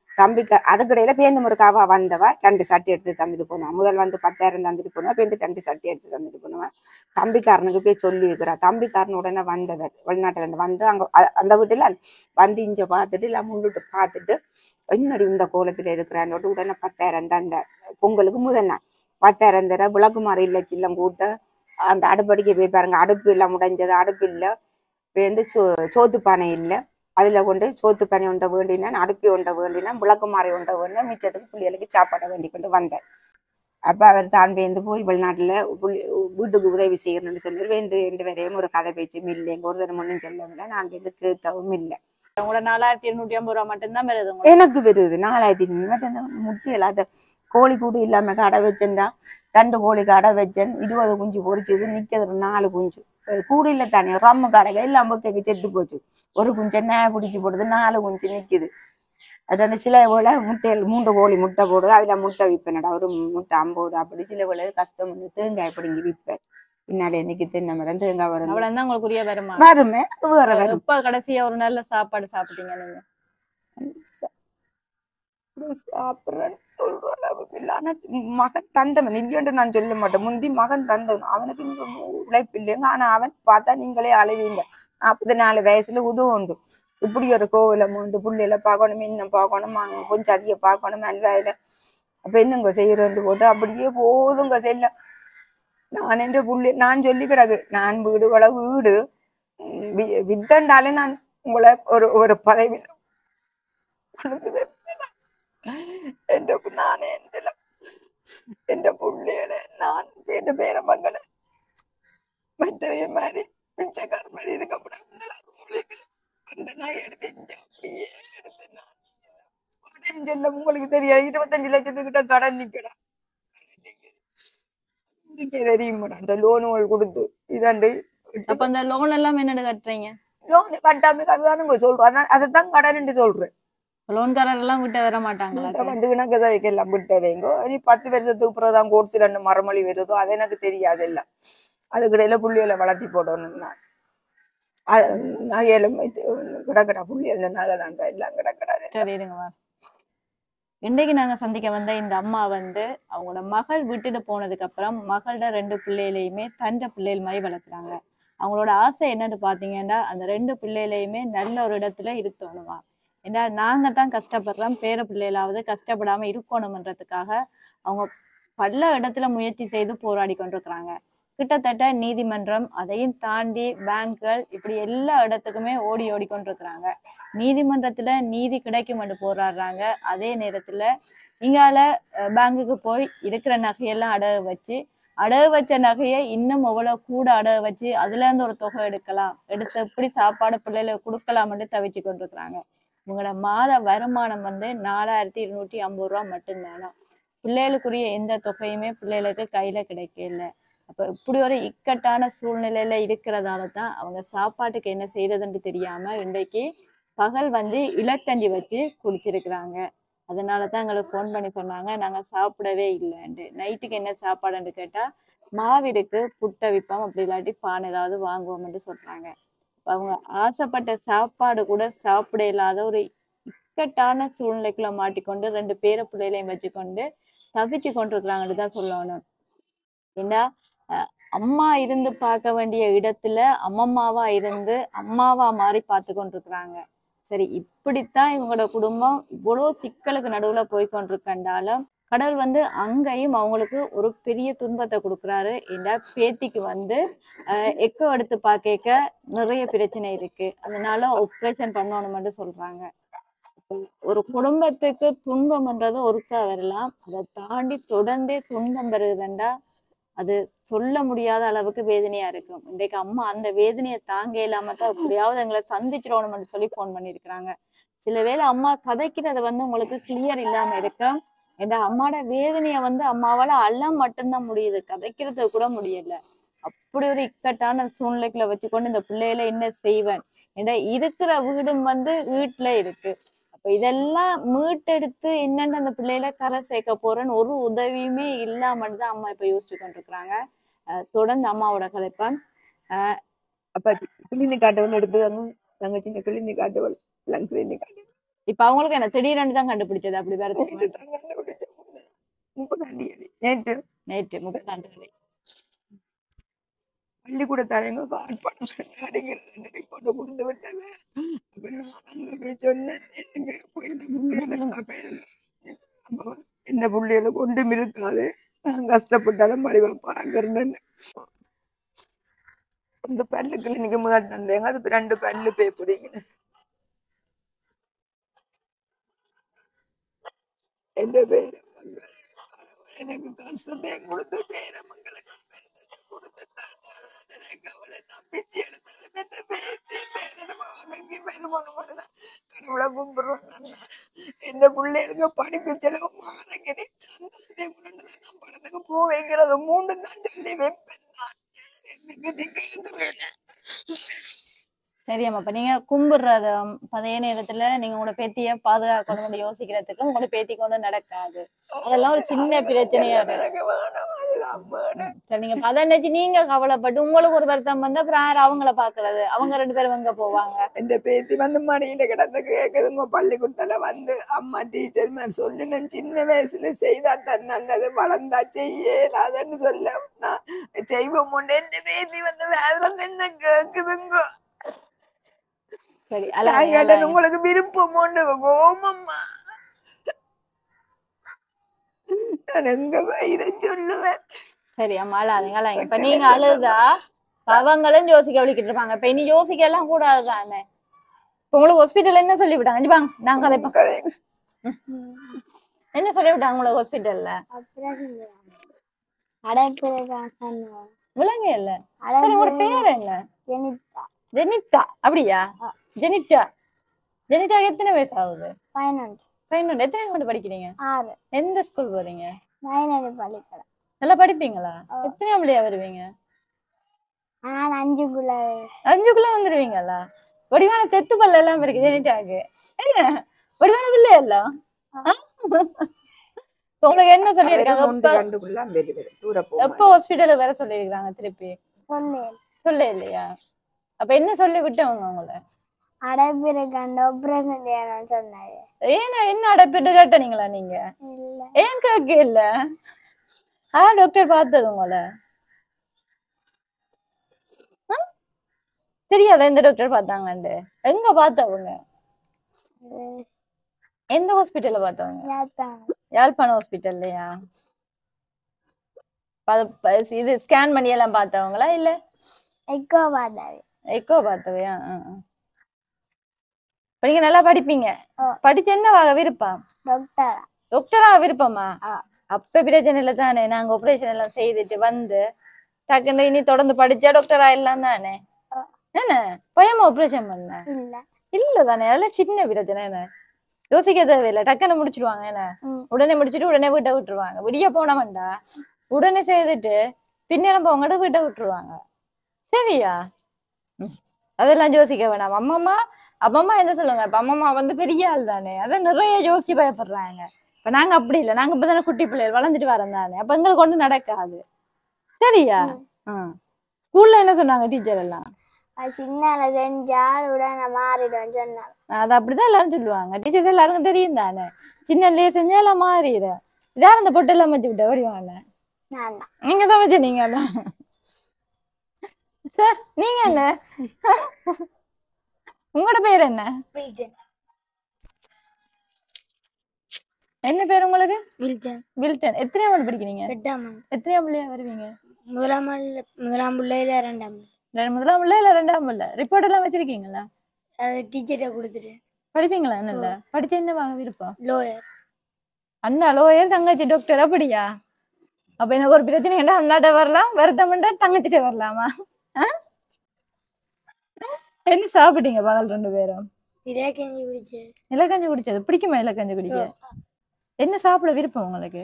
தம்பிக்கு அதுக்கிடையில பேருந்து முருக்காவா வந்தவ ரெண்டு சட்டி எடுத்து தந்துட்டு போனவன். முதல் வந்து பத்தாயிரம் தந்துட்டு போனவன், பேருந்து ரெண்டு சட்டி எடுத்து தந்துட்டு போனவன். தம்பிக்காரனுக்கு போய் சொல்லி இருக்கிறா. தம்பிக்காரன் உடனே வந்தவர் வெளிநாட்டுல இருந்து வந்து அங்க அ- அந்த வீட்டுல வந்து இங்க பார்த்துட்டு எல்லாம் முன்னுட்டு பார்த்துட்டு என்னடி இந்த கோலத்துல இருக்கிறான்னு உடனே பத்தாயிரம் தந்த பொங்கலுக்கு முதல் நாள் பத்தாயிரம் தர விளக்கு மாறி இல்லை சில்லம் கூட்ட அந்த அடுப்படிக்க போய் பாருங்க, அடுப்பு எல்லாம் முடிஞ்சது, அடுப்பு இல்லை வந்து சோ சோத்து பானை இல்லை, அதுல கொண்டு சோத்து பானை உண்ட வேண்டினா அடுப்பி உண்ட வேண்டினா விளக்கு மாறி உண்ட வேண்டினா மிச்சத்துக்கு பிள்ளைகளுக்கு சாப்பாடை வேண்டி கொண்டு வந்தேன். அப்ப அவர் தான் வேந்து போய் வெளிநாட்டுல புள்ளி- வீட்டுக்கு உதவி செய்யணும்னு சொல்லி வேந்து ரெண்டு பேரையும் ஒரு கதை பேச்சு இல்லை, எங்க ஒரு தரம் ஒன்றும் சொல்லவில்லை, நான் வந்து கேட்கவும் இல்லை. உங்களோட நாலாயிரத்தி இருநூற்றி ஐம்பது ரூபா மட்டும்தான் வருது உங்களுக்கு. எனக்கு வருது நாலாயிரத்தி ஐநூறு முட்டை இல்லாத கோழி கூடு இல்லாம கடை வச்சேன்டா, ரெண்டு கோழி கடை வச்சேன், இருபது குஞ்சு பொறிச்சது, நிக்கிறது நாலு குஞ்சு. அது கூடு இல்லை தானே, ரம்மு கடைகள் எல்லாம் முட்டைக்கு செத்து போச்சு. ஒரு குஞ்சை நே பிடிச்சி போடுது, நாலு குஞ்சு நிக்குது. அது அந்த சில வேலை முட்டையில் மூன்று கோழி முட்டை போடுது, அதுல முட்டை விற்பேன்டா, ஒரு முட்டை ஐம்பது அப்படி. சில வேலை கஷ்டம் பண்ணி தேங்காய் பிடிங்கி விற்பேன். பின்னாடி இன்னைக்கு தின்ன மரம் தேங்காய் வரும் அவ்வளவுதான் உங்களுக்குரிய வருமானம். வருமே, அது வேற வரும். எப்ப கடைசியா ஒரு நல்ல சாப்பாடு சாப்பிட்டீங்க நீங்க? சாப்பிட்றேன்னு சொல்ற அளவுக்கு இல்லை. ஆனா மகன் தந்தவன் இல்லையென்று நான் சொல்ல மாட்டேன். முந்தி மகன் தந்தவன், அவனுக்கு இன்னும் உழைப்பு இல்லைங்க. ஆனா அவன் பார்த்தா நீங்களே அழுவீங்க. நாற்பத்தி நாலு வயசுல உதவு உண்டு. இப்படி ஒரு கோவிலம் உண்டு, புள்ளையில பார்க்கணும், இன்னும் பார்க்கணும், அங்க கொஞ்சம் அதிக பார்க்கணும், அல்வாயில அப்ப என்னங்க செய்யறேன்னு போட்டு அப்படியே போதுங்க செல்ல. நான் என்ற புள்ளி நான் சொல்லி கிடக்கு, நான் வீடு வள வீடு உம் வி- வித்தண்டாலே நான் உங்களை ஒரு ஒரு பதவி എന്റെ നാണെ എന്തെല്ലാം എന്റെ പുള്ളികളെ ഞാൻ എന്റെ പേരമകളെ മറ്റവന്മാര് പിച്ചക്കാരന്മാര് ഇരിക്കപ്പെടാൻ அந்த நான் எடுத்து அப்படியே எடுத்து நான் கடன் செல்ல உங்களுக்கு தெரியாது, இருபத்தஞ்சு லட்சத்துக்கிட்ட கடன் நிக்கடா தெரியும் அந்த லோனுகள் கொடுத்து இதாண்டு அப்ப அந்த லோன் எல்லாம் என்னென்ன கட்டுறீங்க? லோனு கட்டாம அதுதானுங்க சொல்றேன், அதைத்தான் கடன் சொல்றேன். லோன்காரர் எல்லாம் விட்ட வர மாட்டாங்களா? வந்து கணக்கு எல்லாம் விட்ட வைங்கோ. இனி பத்து வருஷத்துக்கு பிறகுதான் கோர்ஸ் ரெண்டு மரமொழி வருதோ, அது எனக்கு தெரியாது. எல்லாம் அதுக்கிடையில புள்ளிகளை வளர்த்தி போடணும். நான் நகையிலும் கிடக்கடா புள்ளிகள் நகைதான் எல்லாம் கிடக்கடாது. சரி இருங்க. இன்றைக்கு நாங்க சந்திக்க வந்த இந்த அம்மா வந்து அவங்களோட மகள் விட்டுட்டு போனதுக்கு அப்புறம் மகளோட ரெண்டு பிள்ளைகளையுமே தன்ற பிள்ளைகள் மாதிரி வளர்க்குறாங்க. அவங்களோட ஆசை என்னன்னு பாத்தீங்கன்னா அந்த ரெண்டு பிள்ளைகளையுமே நல்ல ஒரு இடத்துல இருத்தணுமா. ஏன்னா நாங்க தான் கஷ்டப்படுறோம், பேர பிள்ளைகளாவது கஷ்டப்படாம இருக்கணும்ன்றதுக்காக அவங்க பல இடத்துல முயற்சி செய்து போராடி கொண்டிருக்கிறாங்க. கிட்டத்தட்ட நீதிமன்றம், அதையும் தாண்டி பேங்குகள், இப்படி எல்லா இடத்துக்குமே ஓடி ஓடி கொண்டிருக்கிறாங்க. நீதிமன்றத்துல நீதி கிடைக்கும் என்று போராடுறாங்க. அதே நேரத்துல இங்கால பேங்குக்கு போய் இருக்கிற நகையெல்லாம் அடகு வச்சு அடகு வச்ச நகையை இன்னும் எவ்வளவு கூட அடகு வச்சு அதுல இருந்து ஒரு தொகை எடுக்கலாம், எடுத்து எப்படி சாப்பாடு பிள்ளைகளுக்கு கொடுக்கலாம்னு தவிச்சு கொண்டிருக்கிறாங்க. உங்களோட மாத வருமானம் வந்து நாலாயிரத்தி இருநூற்றி ஐம்பது ரூபா மட்டும்தானா. பிள்ளைகளுக்குரிய எந்த தொகையுமே பிள்ளைகளுக்கு கையில கிடைக்கல. அப்ப இப்படி ஒரு இக்கட்டான சூழ்நிலையில இருக்கிறதால தான் அவங்க சாப்பாட்டுக்கு என்ன செய்யறதுன்னு தெரியாம இன்றைக்கு பகல் வந்து இலக்கஞ்சி வச்சு குடிச்சிருக்கிறாங்க. அதனாலதான் எங்களுக்கு ஃபோன் பண்ணி சொன்னாங்க, நாங்க சாப்பிடவே இல்லைன்ட்டு. நைட்டுக்கு என்ன சாப்பாடுன்னு கேட்டா மாவிடுக்கு புட்டை விற்போம், அப்படி இல்லாட்டி பான் ஏதாவது வாங்குவோம்னு சொல்றாங்க. அவங்க ஆசைப்பட்ட சாப்பாடு கூட சாப்பிட இல்லாத ஒரு இக்கட்டான சூழ்நிலைக்குள்ள மாட்டிக்கொண்டு ரெண்டு பேர பிள்ளைகளையும் வச்சுக்கொண்டு தவிச்சு கொண்டிருக்கிறாங்கன்னு தான் சொல்லணும். ஏன்னா அம்மா இருந்து பார்க்க வேண்டிய இடத்துல அம்மம்மாவா இருந்து அம்மாவா மாறி பார்த்து கொண்டிருக்கிறாங்க. சரி, இப்படித்தான் இவங்களோட குடும்பம் இவ்வளவு சிக்கலுக்கு நடுவுல போய் கொண்டிருக்கண்டாலும் கடவுள் வந்து அங்கேயும் அவங்களுக்கு ஒரு பெரிய துன்பத்தை கொடுக்குறாரு. இந்த பேத்திக்கு வந்து அஹ் எக்கோ எடுத்து பார்க்க நிறைய பிரச்சனை இருக்கு, அதனால ஆப்ரேஷன் பண்ணணும்னு சொல்றாங்க. ஒரு குடும்பத்துக்கு துன்பம்ன்றது ஒருக்கா வரலாம், அதை தாண்டி தொடர்ந்தே துன்பம் வருதுண்டா அது சொல்ல முடியாத அளவுக்கு வேதனையா இருக்கும். இன்றைக்கு அம்மா அந்த வேதனையை தாங்க இல்லாம தான் எப்படியாவது எங்களை சந்திச்சிடணும்னு சொல்லி போன் பண்ணிருக்கிறாங்க. சில வேளை அம்மா கதைக்கிறது வந்து உங்களுக்கு கிளியர் இல்லாம இருக்கும். ஏன்னா அம்மாவோட வேதனைய வந்து அம்மாவால அள்ள மட்டும்தான் முடியுது, கதைக்கிறது கூட முடியல. அப்படி ஒரு இக்கட்டான சூழ்நிலைக்குள்ள வச்சுக்கொண்டு இந்த பிள்ளையில என்ன செய்வேன். ஏன்னா இருக்கிற வீடும் வந்து வீட்டுல இருக்கு. அப்ப இதெல்லாம் மீட்டெடுத்து என்னென்ன அந்த பிள்ளையில கரை சேர்க்க போறேன்னு ஒரு உதவியுமே இல்லாமட்டு தான் அம்மா இப்ப யோசிச்சு கொண்டிருக்கிறாங்க. அஹ் தொடர்ந்து அம்மாவோட கதைப்பேன். ஆஹ் அப்ப கிளினி காட்டவன் எடுத்து நாங்க சின்ன கிளினி காட்டுவல் எல்லாம் கிளினி காட்டு இப்ப அவங்களுக்கு என்ன திடீரென்று தான் கண்டுபிடிச்சது அப்படி வரதுக்கு நேற்று தான் கண்டுபிடிச்ச முப்பதாம் தேதி நேற்று நேற்று முப்பதாம் தேதி பள்ளிக்கூடத்தாரங்க ஆர்ப்பாட்டம் நடிக்கிறது ரிப்போர்ட்டை கொடுத்து விட்டாங்க. அப்ப நான் அங்க போய் சொன்னேன், எனக்கு போயிட்டு புள்ளிகளை பேருங்க அப்போ என்ன புள்ளிகளை கொண்டு இருக்காது, நான் கஷ்டப்பட்டாலும் படிவா பாக்குறேன்னு ரெண்டு பல்லு கிளினிக்கு முதல் தந்தேங்க. அது ரெண்டு பல்லு போய் பிடிங்க. எந்த பேர மங்கள் எனக்கு கஷ்டத்தை கொடுத்த பேர மங்களுக்கு கொடுத்துட்டாங்க. எனக்கு அவளை நம்பிச்சு எடுத்தது என்ன பேசி பேரனுமானங்கி பெருமானமானதான் கடவுளை கும்பிடுறோம். எந்த பிள்ளைகளுக்கு படிப்பு செலவு மாறங்கிது சந்தோஷத்தை கொண்டு நான் படத்துக்கு போவேங்கிறது மூணு தான் சொல்லி வைப்பேன். நான் எனக்கு கேட்கிறேன். சரியாம்மா இப்ப நீங்க கும்பிடுறத அதே நேரத்துல நீங்க உங்களோட பேத்திய பாதுகாக்கணும்னு யோசிக்கிறதுக்கு உங்களோட பேத்தி கொண்டு நடக்காது. அதெல்லாம் ஒரு சின்ன பிரச்சனையா இருக்கு. சரி நீங்க அதை நினைச்சு நீங்க கவலைப்பட்டு உங்களுக்கு ஒரு வருத்தம் வந்தா அப்புறம் யார் அவங்கள பாக்குறது? அவங்க ரெண்டு பேரும் எங்க போவாங்க? என் பேத்தி வந்து மடியில கிடந்து கேக்குதுங்க. பள்ளிக்கூடத்துல வந்து அம்மா டீச்சர் மேம் சொல்லு, நான் சின்ன வயசுல செய்தா தான் நல்லது, வளர்ந்தா செய்யலாதுன்னு சொல்ல நான் செய்வோம். என் பேத்தி வந்து வேலை என்ன கேக்குதுங்க. சரி உங்களுக்கு விருப்பம் கோமம்மா நான் எங்க இதை சொல்லுவேன். சரி அம்மா அழாதீங்க. இப்ப நீங்க அழுதா அவங்களும் யோசிக்க விழிக்கிட்டு இருப்பாங்க. இப்ப இனி யோசிக்க எல்லாம் கூடாது தானே. உங்களுக்கு ஹாஸ்பிட்டல் என்ன சொல்லி விட்டாங்க? நாங்க அதை என்ன சொல்லி விட்டாங்க உங்களுக்கு ஹாஸ்பிட்டல்ல? விலங்கு இல்ல. உங்களோட பேர் என்ன? ஜெனிட்டா. அப்படியா? ஜெனிட்டா. ஜெனிட்டா எத்தனை வயசு ஆகுது? பதினொன்று. பதினொன்று. எத்தனை கொண்டு படிக்கிறீங்க? ஆறு. எந்த ஸ்கூல் போறீங்க? பள்ளிக்கூடம். நல்லா படிப்பீங்களா? எத்தனை அப்படியா வருவீங்க? நான் அஞ்சுக்குள்ள அஞ்சுக்குள்ள வந்துருவீங்களா? வடிவான தெத்து பல்ல எல்லாம் இருக்கு ஜெனிட்டாக்கு. என்ன வடிவான பிள்ளை எல்லாம் உங்களுக்கு என்ன சொல்லிருக்காங்க? எப்ப ஹாஸ்பிட்டல் வேற சொல்லிருக்காங்க? திருப்பி சொல்ல இல்லையா? அப்ப என்ன சொல்லி விட்டவங்க உங்களை? அடைப்பிருக்காண்ட ஆபரேஷன் செய்யணும்னு சொன்னாங்க. ஏன்னா என்ன அடைப்பிட்டு கேட்டீங்களா நீங்க? ஏன் கேட்க இல்ல? ஆ டாக்டர் பார்த்தது உங்களை தெரியாத? எந்த டாக்டர் பார்த்தாங்கண்டு? எங்க பார்த்தவங்க? எந்த ஹாஸ்பிட்டல்ல பார்த்தவங்க? யாழ்ப்பாணம் ஹாஸ்பிட்டல்லையா? இது ஸ்கேன் பண்ணி எல்லாம் பார்த்தவங்களா இல்ல எக்கோ பார்த்தாவே? எக்கோ பார்த்தவையா? நீங்க நல்லா படிப்பீங்க. படிச்சு என்ன விருப்பம்? டாக்டரா. டாக்டரா விருப்பமா? அப்ப பிரச்சனை இல்ல தானே. நாங்க ஆபரேஷன் எல்லாம் செய்துட்டு வந்து டக்குன்னு இனி தொடர்ந்து படிச்சா டாக்டரா எல்லாம் தானே. என்ன பயமா ஆபரேஷன் பண்ண? இல்ல தானே. அதெல்லாம் சின்ன பிரச்சனை. என்ன யோசிக்க தேவையில்லை. டக்குன்னு முடிச்சிடுவாங்க. என்ன உடனே முடிச்சுட்டு உடனே வீட்டை விட்டுருவாங்க. விடிய போனவன்டா உடனே செய்துட்டு பின்னெல்லாம் போங்கட வீட்டை விட்டுருவாங்க. சரியா? அதெல்லாம் யோசிக்க வேணாம். அம்மம்மா அப்பம்மா என்ன சொல்லுங்க? இப்ப அம்மம்மா வந்து பெரிய ஆள் தானே. அதான் நிறைய யோசிச்சு பயப்படுறாங்க. இப்ப நாங்க அப்படி இல்லை. நாங்க இப்பதானே குட்டி பிள்ளைகள் வளர்ந்துட்டு வரோம் தானே. அப்ப எங்களுக்கு ஒண்ணு நடக்காது. சரியா? ஆஹ் ஸ்கூல்ல என்ன சொன்னாங்க டீச்சர் எல்லாம்? சின்ன செஞ்சா உடனே மாறிடும் சொன்னாங்க. அது அப்படிதான் எல்லாரும் சொல்லுவாங்க. டீச்சர்ஸ் எல்லாருக்கும் தெரியும் தானே. சின்னலயே செஞ்சா எல்லாம் மாறிடும். இதார் அந்த பொட்டு எல்லாம் வச்சு விட்ட வடிவாங்க. நீங்க தான் வச்சு நீங்க சார் நீங்க என்ன? உங்களோட பேர் என்ன? என்ன பேர் உங்களுக்கு? வில்டன். வில்டன். எத்தனையாம் படிக்கிறீங்க? எட்டாம். எத்தனையாம் பிள்ளையா வருவீங்க? முதலாம் முதலாம் பிள்ளையில ரெண்டாம். முதலாம் பிள்ளை இல்ல ரெண்டாம் பிள்ளை? ரிப்போர்ட் எல்லாம் வச்சிருக்கீங்களா? டீச்சர்ட்ட கொடுத்துட்டு படிப்பீங்களா? என்னல்ல படிச்சு என்ன வாங்க விருப்பம்? லோயர். அண்ணா லோயர், தங்கச்சி டாக்டர். அப்படியா? அப்ப எனக்கு ஒரு பிரச்சனை என்ன? அண்ணாட்ட வரலாம், வருத்தம்டா தங்கச்சிட்ட வரலாமா? என்ன சாப்பிட்டீங்க பகல் ரெண்டு பேரும்? இலக்கஞ்சி குடிச்சது. இலக்கஞ்சி குடிச்சது பிடிக்குமா? இலக்கஞ்சி குடிக்க என்ன சாப்பிட விருப்பம் உங்களுக்கு?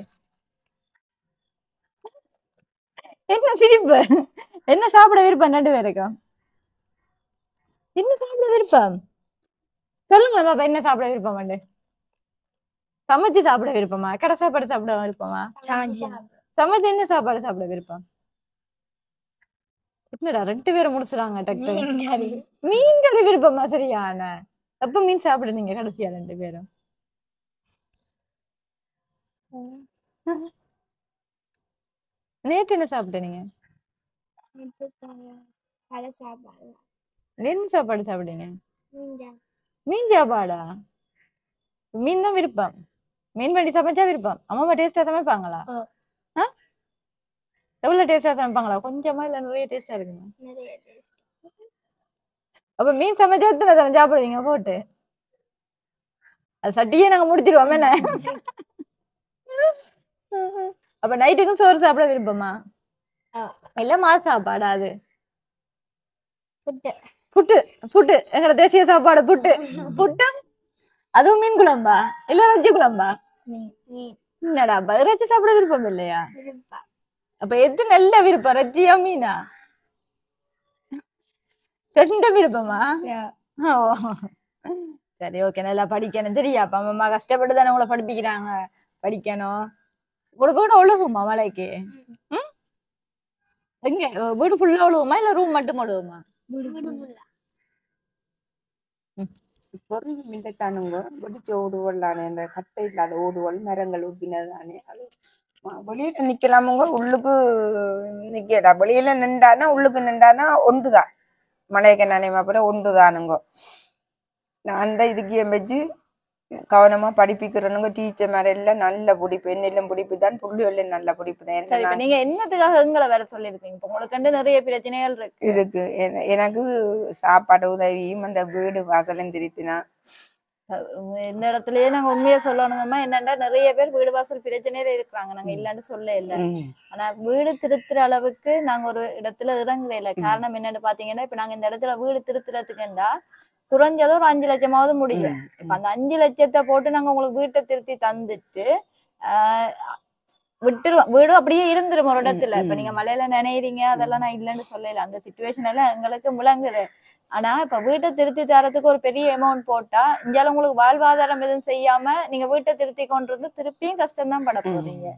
என்ன சிரிப்பு? என்ன சாப்பிட விருப்பம் ரெண்டு பேருக்கும்? என்ன சாப்பிட விருப்பம் சொல்லுங்க பாப்பா. என்ன சாப்பிட விருப்பம்? வந்து சமைச்சு சாப்பிட விருப்பமா? கடை சாப்பாடு சாப்பிட விருப்பமா? சமைச்சு என்ன சாப்பாடு சாப்பிட விருப்பம்? என்னடா ரெண்டு பேரும் முடிச்சுறாங்க டக்கு. மீன் கறி விருப்பமா? சரியான எப்ப மீன் சாப்பிடுறீங்க கடைசியா ரெண்டு பேரும்? நேற்று என்ன சாப்பிட்டீங்க? கடை சாப்பாடு என்ன சாப்பாடு சாப்பிட்டீங்க? மீன்ஜா மீன் சாப்பாடா? மீன் தான் விருப்பம். மீன் வண்டி சமைச்சா விருப்பம். அம்மா டேஸ்டா சமைப்பாங்களா? ஆ? எவ்வளவு டேஸ்டா சமைப்பாங்களா? கொஞ்சமா இல்ல நிறைய டேஸ்டா இருக்குங்க. நிறைய taste. அப்ப மீன் சமைச்சா எத்தனை தரம் சாப்பிடுவீங்க போட்டு? அது சட்டியே நாங்க முடிச்சிருவோம் என்ன? அப்ப நைட்டுக்கும் சோறு சாப்பிட விருப்பமா? ஆ. இல்ல மா சாப்பாடா அது? புட்டு புட்டு புட்டு எங்கட தேசிய சாப்பாடு புட்டு. புட்டு அதுவும் மீன் குழம்பா இல்ல ரஜ்ஜி குழம்பா? மீன் மீன் என்னடா அப்ப ரஜ்ஜி சாப்பிட விருப்பம் இல்லையா? விருப்பா அப்ப எது நல்ல விருப்பம், ரஜ்ஜியா மீனா? ரெண்டு விருப்பமா? ஓ சரி ஓகே, நல்லா படிக்கணும் தெரியா? அப்ப அம்மா கஷ்டப்பட்டு தானே உங்களை படிப்பிக்கிறாங்க. படிக்கணும். உங்களுக்கு கூட ஒழுகுமா மலைக்கு? ம் எங்க வீடு ஃபுல்லா ஒழுகுமா இல்ல ரூம் மட்டும் ஒழுகுமா? பொருள் மில்லத்தானுங்க வெடிச்ச ஓடுவல்லானே அந்த கட்டை இல்லாத ஓடுவல் மரங்கள் ஊப்பினதானே அது ம- வெளியில நிக்கலாமுங்க, உள்ளுக்கு நிக்கடா. வெளியில நின்றானா உள்ளுக்கு நின்றானா ஒன்றுதான். மலையக்க நினைமா அப்புறம் ஒன்றுதானுங்க. நான் தான் இதுக்கு என் வச்சு கவனமா படிப்பிக்கிறனுங்க. டீச்சர் மாதிரி எல்லாம் நல்ல பிடிப்பு, என்னெல்லாம் பிடிப்பு தான், புள்ளியெல்லாம் நல்ல பிடிப்பு தான். சரி, ஏன்னா இப்ப நீங்க என்னத்துக்காக எங்களை வேற சொல்லிருக்கீங்க? இப்ப உங்களுக்கு கண்டு நிறைய பிரச்சனைகள் இருக்கு. இருக்கு என- எனக்கு சாப்பாடு உதவியும் அந்த வீடு வாசலும் திருத்தினா இந்த இடத்துலயே நாங்க உண்மையா சொல்லணுமா என்னன்னா, நிறைய பேர் வீடு வாசல் பிரச்சனையில இருக்கிறாங்க. நாங்க இல்லன்னு சொல்ல இல்ல. ம், ஆனா வீடு திருத்துற அளவுக்கு நாங்க ஒரு இடத்துல இறங்குற இல்ல. காரணம் என்னன்னு பாத்தீங்கன்னா, இப்ப நாங்க இந்த இடத்துல வீடு திருத்துறதுக்குண்டா குறைஞ்சது ஒரு அஞ்சு லட்சமாவது முடியும். ம், இப்ப அந்த அஞ்சு லட்சத்தை போட்டு நாங்க உங்களுக்கு வீட்டை திருத்தி தந்துட்டு ஆஹ் விட்டுருவோம். வீடு அப்படியே இருந்துரும் ஒரு இடத்துல. இப்ப நீங்க மலையில நினைறீங்க, அதெல்லாம் நான் இல்லைன்னு சொல்லல. அந்த சிச்சுவேஷன் எல்லாம் எங்களுக்கு முழங்குது. ஆனா இப்ப வீட்டை திருத்தி தரத்துக்கு ஒரு பெரிய அமௌண்ட் போட்டா இங்கால உங்களுக்கு வாழ்வாதாரம் எதுவும் செய்யாம நீங்க வீட்டை திருத்தி கொண்டு வந்து திருப்பியும் கஷ்டம்தான் பட போறீங்க.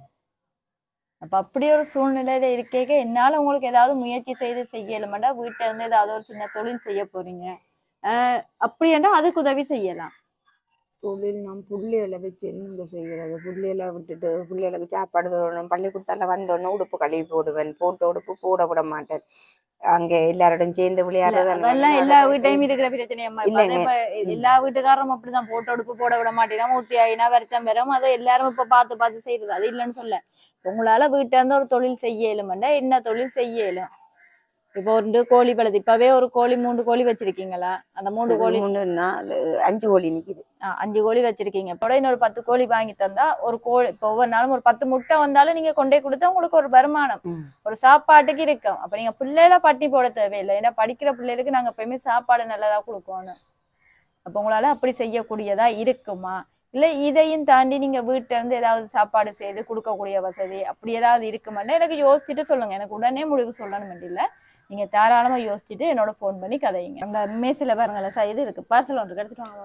அப்ப அப்படி ஒரு சூழ்நிலையில இருக்கேக்க என்னால உங்களுக்கு ஏதாவது முயற்சி செய்து செய்யலுமாண்டா வீட்டுல இருந்து ஏதாவது ஒரு சின்ன தொழில் செய்ய போறீங்க. ஆஹ் அப்படி என்றா அதுக்கு உதவி செய்யலாம். தொழில் நான் புள்ளைகளை வச்சு என்னங்க செய்கிறது? புள்ளைகளை விட்டுட்டு பிள்ளைகளுக்கு சாப்பாடு தரணும். பள்ளிக்கூடத்தால வந்தோடனே உடுப்பு கழுவி போடுவேன். போட்ட உடுப்பு போட விட மாட்டேன். அங்க எல்லாரோடும் சேர்ந்து விளையாடுறது அதெல்லாம் எல்லா வீட்டையும் இருக்கிற பிரச்சனையம்மா. இப்ப அதே இப்ப எல்லா வீட்டுக்காரரும் அப்படிதான் போட்டோ எடுப்பு போட விட மாட்டேன்னா ஊத்தி ஆயினா வருத்தம் வரும். அதை எல்லாரும் இப்ப பார்த்து பார்த்து செய்யறது. அது இல்லைன்னு சொல்ல. உங்களால வீட்டுல இருந்து ஒரு தொழில் செய்ய இயலும்டா என்ன தொழில் செய்ய இயலும்? இப்போ ஒரு கோழி வளர்த்து இப்பவே ஒரு கோழி மூன்று கோழி வச்சிருக்கீங்களா? அந்த மூன்று கோழி மூணு நாலு அஞ்சு கோழி நிக்குது. ஆஹ் அஞ்சு கோழி வச்சிருக்கீங்க. இப்போ இன்னொரு பத்து கோழி வாங்கி தந்தா ஒரு கோழி இப்போ ஒவ்வொரு நாளும் ஒரு பத்து முட்டை வந்தாலும் நீங்க கொண்டே கொடுத்தா உங்களுக்கு ஒரு வருமானம், ஒரு சாப்பாட்டுக்கு இருக்கும். அப்ப நீங்க பிள்ளைல பட்டி போட தேவையில்லை. ஏன்னா படிக்கிற பிள்ளைகளுக்கு நாங்க எப்பயுமே சாப்பாடு நல்லதா கொடுக்கணும். அப்ப உங்களால அப்படி செய்யக்கூடியதா இருக்குமா? இல்ல இதையும் தாண்டி நீங்க வீட்டுல இருந்து ஏதாவது சாப்பாடு செய்து கொடுக்கக்கூடிய வசதி அப்படி ஏதாவது இருக்குமான்னு எனக்கு யோசிச்சுட்டு சொல்லுங்க. எனக்கு உடனே முடிவு சொல்லணும் இல்ல. நீங்க தாராளமா யோசிச்சுட்டு என்னோட போன் பண்ணி கதையுங்க. அந்த மேசில பாருங்களேன் சார், இது இருக்கு பார்சல் ஒன்று எடுத்துட்டு வாங்க.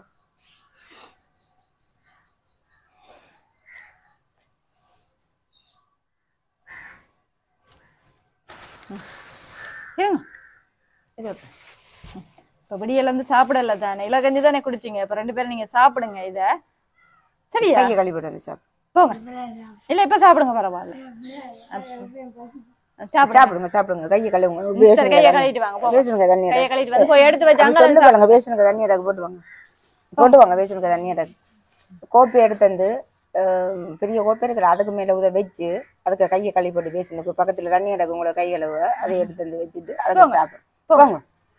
இப்ப விடியல இருந்து சாப்பிடல தானே, இல்ல கஞ்சி தானே குடிச்சீங்க. இப்ப ரெண்டு பேரும் நீங்க சாப்பிடுங்க இத. சரியா? கையை கழுவிட்டு வந்து சாப்பிடு. போங்க. இல்ல இப்ப சாப்பிடுங்க பரவாயில்ல. சாப்பிடுங்க சாப்பிடுங்க கையை கழுவுங்க. கையை கழுவிட்டு வாங்க. பேசுங்க தண்ணி கையை கழுவிட்டு வந்து போய் எடுத்து வச்சாங்க. சொல்லுங்க பேசுங்க தண்ணி எடுக்க போட்டு வாங்க. போட்டு வாங்க பேசுங்க தண்ணி எடுக்க. கோப்பை எடுத்து வந்து பெரிய கோப்பை இருக்கிற அதுக்கு மேல உத வச்சு அதுக்கு கையை கழுவி போட்டு பேசணும். பக்கத்துல தண்ணி எடுக்க உங்களோட கை கழுவ அதை எடுத்து வந்து வச்சுட்டு அதுக்கு சாப்பிடும். போங்க.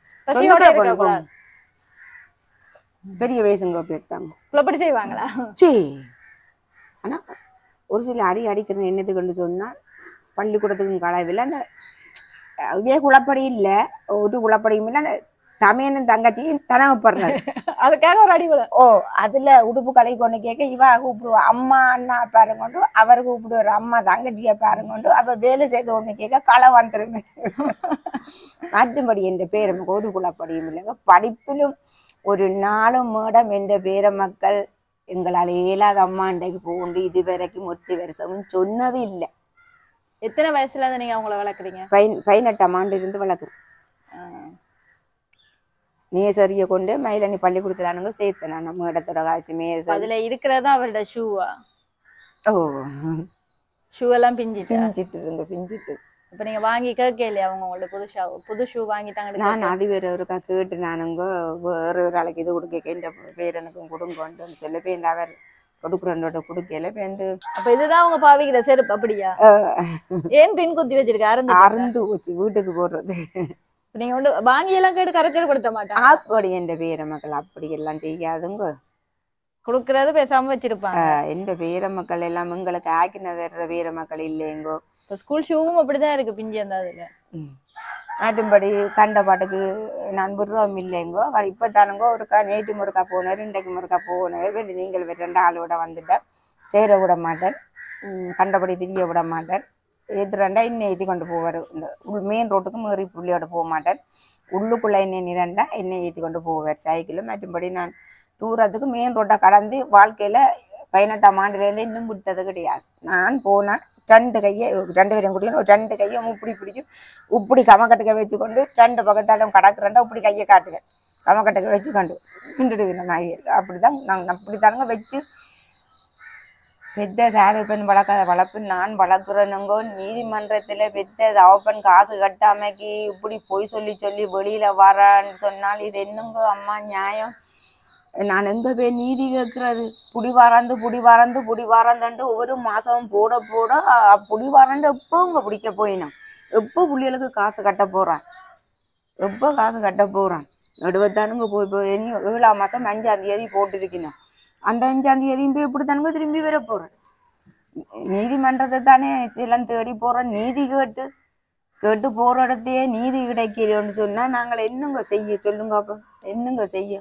பெரிய வயசுங்க கோப்பை எடுத்தாங்க. குழப்படி செய்வாங்களா? சரி. ஆனா ஒரு சில அடி அடிக்கிறேன் என்னதுக்குன்னு சொன்னா பள்ளிக்கூடத்துக்கும் கலாவில்லை. அந்த இதே குழப்படி இல்லை, ஒரு குழப்படியும் இல்லை. அந்த தமையனும் தங்கச்சியும் தனவப்படுறது அதுக்காக ஒரு அடி விழ. ஓ அதுல உடுப்பு கலை கொண்டு கேட்க இவா கூப்பிடுவா அம்மா அண்ணா பாருங்கொண்டு, அவர் கூப்பிடுவார் அம்மா தங்கச்சியை பாருங்கொண்டு. அப்ப வேலை செய்த ஒண்ணு கேட்க களை வந்துருமே. மாற்றும்படி என்ற பேர் ஒரு குழப்படியும் இல்லைங்க. படிப்பிலும் ஒரு நாளும் மேடம் என்ற பேர மக்கள் எங்களால் இயலாத அம்மா இன்றைக்கு போகுண்டு இது வரைக்கும் எட்டு வருஷமும் சொன்னது இல்லை. எத்தனை வயசுல இருந்து நீங்க அவங்கள வளர்க்குறீங்க? பைன் பதினெட்டாம் ஆண்டு இருந்து வளர்க்குறேன். மேசரியை கொண்டு மயிலணி பள்ளிக்கூடத்துலானுங்க சேர்த்தேன் நான் நம்ம இடத்தோட காய்ச்சி மேசரி. அதுல இருக்கிறதா அவரோட ஷூவா? ஓ ஷூ எல்லாம் பிஞ்சிட்டு பிஞ்சிட்டுதுங்க பிஞ்சிட்டு. இப்ப நீங்க வாங்கி கேட்கலையா அவங்க உங்களோட புது ஷூ புது ஷூ வாங்கிட்டாங்க? நான் அது வேற ஒருக்கா கேட்டு நானுங்க வேற ஒரு ஆளுக்கு இது கொடுக்க இந்த பேரனுக்கும் கொடுங்கன்னு சொல்லி போய் இந்த அவர் கொடுக்குறோட கொடுக்கல பேருந்து. அப்ப இதுதான் அவங்க பாவிக்கிற செருப்பு அப்படியா? ஏன் பின் குத்தி வச்சிருக்க? அருந்து அருந்து வச்சு வீட்டுக்கு போடுறது. நீங்க வந்து வாங்கி எல்லாம் கேட்டு கரைச்சல் கொடுத்த மாட்டாங்க. அப்படி எந்த பேர மக்கள் அப்படி எல்லாம் செய்யாதுங்க. கொடுக்கறது பேசாம வச்சிருப்பாங்க. எந்த பேர மக்கள் எல்லாம் எங்களுக்கு ஆக்கினதற பேர மக்கள் இல்லைங்கோ. இப்போ ஸ்கூல் ஷூவும் அப்படிதான் இருக்கு பிஞ்சி அந்த அதுல. நாட்டும்படி கண்ட பாட்டுக்கு நான் விடுறோம் இல்லைங்கோ. இப்போ தானுங்கோ ஒருக்கா நேற்று முறுக்கா போனார் இன்றைக்கு முறுக்கா போனவர் வந்து நீங்கள் ரெண்டு ஆளோட வந்துட்டார் சேர விட மாட்டார் கண்டபடி திரிய விட மாட்டார் எது ரெண்டா இன்னும் ஏற்றி கொண்டு போவார். இந்த உள் மெயின் ரோட்டுக்கு மேறி புள்ளியோட போக மாட்டார் உள்ளுக்குள்ளே இன்னும் நிதண்டா என்னை ஏற்றி கொண்டு போவார் சைக்கிள். மற்றும்படி நான் தூரத்துக்கு மெயின் ரோட்டை கடந்து வாழ்க்கையில் பதினெட்டாம் ஆண்டுலேருந்து இன்னும் விட்டது கிடையாது. நான் போனேன் ரெண்டு கையை ரெண்டு பேரும் குடிக்கணும் ரெண்டு கையை இப்படி பிடிச்சி இப்படி கமக்கட்டுக்க வச்சுக்கொண்டு ரெண்டு பக்கத்தாலும் கடக்குறேன்டா இப்படி கையை காட்டுவேன் கமக்கட்டுக்க வச்சுக்கொண்டு நின்றுடுவேன் நாயல். அப்படி தான் நாங்கள் அப்படி தானுங்க வச்சு பெத்த தாதப்பெண் வளர்க்காத வளர்ப்பு நான் வளர்க்குறேனுங்கோ. நீதிமன்றத்தில் பெத்த தாவப்பெண் காசு கட்டாமைக்கு இப்படி பொய் சொல்லி சொல்லி வெளியில் வரான்னு சொன்னால் இது என்னங்கோ அம்மா நியாயம்? நான் எங்கே போய் நீதி கேட்குறது? புடி வாராந்து புடி வாராந்து புடி வாராந்துன்ட்டு ஒவ்வொரு மாதமும் போட போட புடி வாராண்டு எப்போ உங்க பிடிக்க போயினோம் எப்போ புள்ளிகளுக்கு காசு கட்ட போகிறான் எப்போ காசு கட்ட போகிறான் நடுவத்தானுங்க போய் போய் இனி ஏழாம் மாதம் அஞ்சாம் தேதி போட்டிருக்கணும். அந்த அஞ்சாம் தேதியும் போய் எப்படி தானுங்க திரும்பி வர போகிறேன்? நீதிமன்றத்தை தானே சிலம் தேடி போகிறோம். நீதி கேட்டு கேட்டு போகிற இடத்தையே நீதி கிடைக்கிறோன்னு சொன்னால் நாங்கள் என்னங்க செய்ய சொல்லுங்க? அப்போ என்னங்க செய்ய?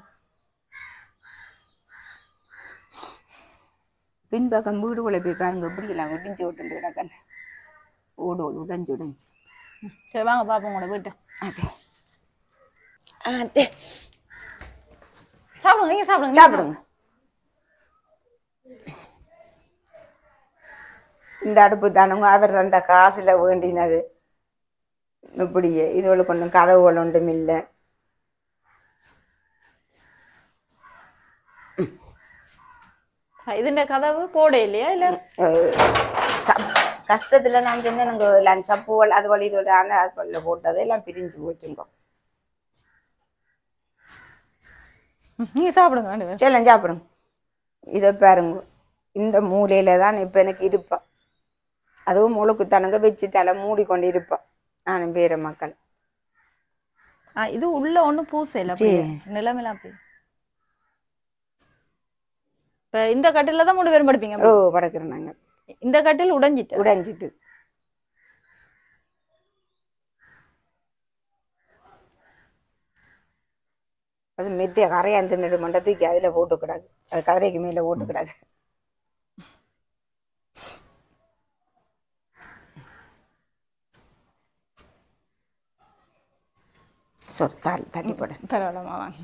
பின்பக்கம் வீடுகளை போய் பாருங்க இப்படி எல்லாம் விடிஞ்சு விட்டு கிடக்கன் ஓடு உடஞ்சு உடஞ்சு. சரி வாங்க பாப்போம் கூட போயிட்டு. அதே அதே சாப்பிடுங்க நீங்க சாப்பிடுங்க சாப்பிடுங்க. இந்த அடுப்பு தானுங்க அவர் அந்த காசுல வேண்டினது இப்படியே இதுகளுக்கு ஒன்றும் கதவுகள் ஒன்றும் இல்லை. இதுண்ட கதவு போட இல்லையா? இல்ல கஷ்டத்துல நான் சொன்னேன் நாங்கள் சப்புவல் அது வழி இதோட அந்த அது போட்டது எல்லாம் பிரிஞ்சு போச்சுங்க. நீங்க சாப்பிடுங்க சரி சாப்பிடுங்க. இதை பாருங்க இந்த மூலையில தான் இப்போ எனக்கு இருப்பேன். அதுவும் முழுக்கு தனங்க வச்சுட்டால மூடி கொண்டு இருப்பேன் நானும் பேர மக்கள். இது உள்ள ஒன்றும் பூசை இல்லை நிலமெல்லாம் போய் இப்போ இந்த கட்டில தான் மூணு பேரும் படுப்பீங்க? ஓ படுக்கிறோம் நாங்கள். இந்த கட்டில் உடைஞ்சிட்டு உடைஞ்சிட்டு அது மெத்திய கரையாந்து நெடு மண்டை தூக்கி அதில் போட்டுக்கூடாது. அது கதிரைக்கு மேலே போட்டுக்கூடாது. சொல் கால் தட்டி போட பரவாயில்லமா வாங்க.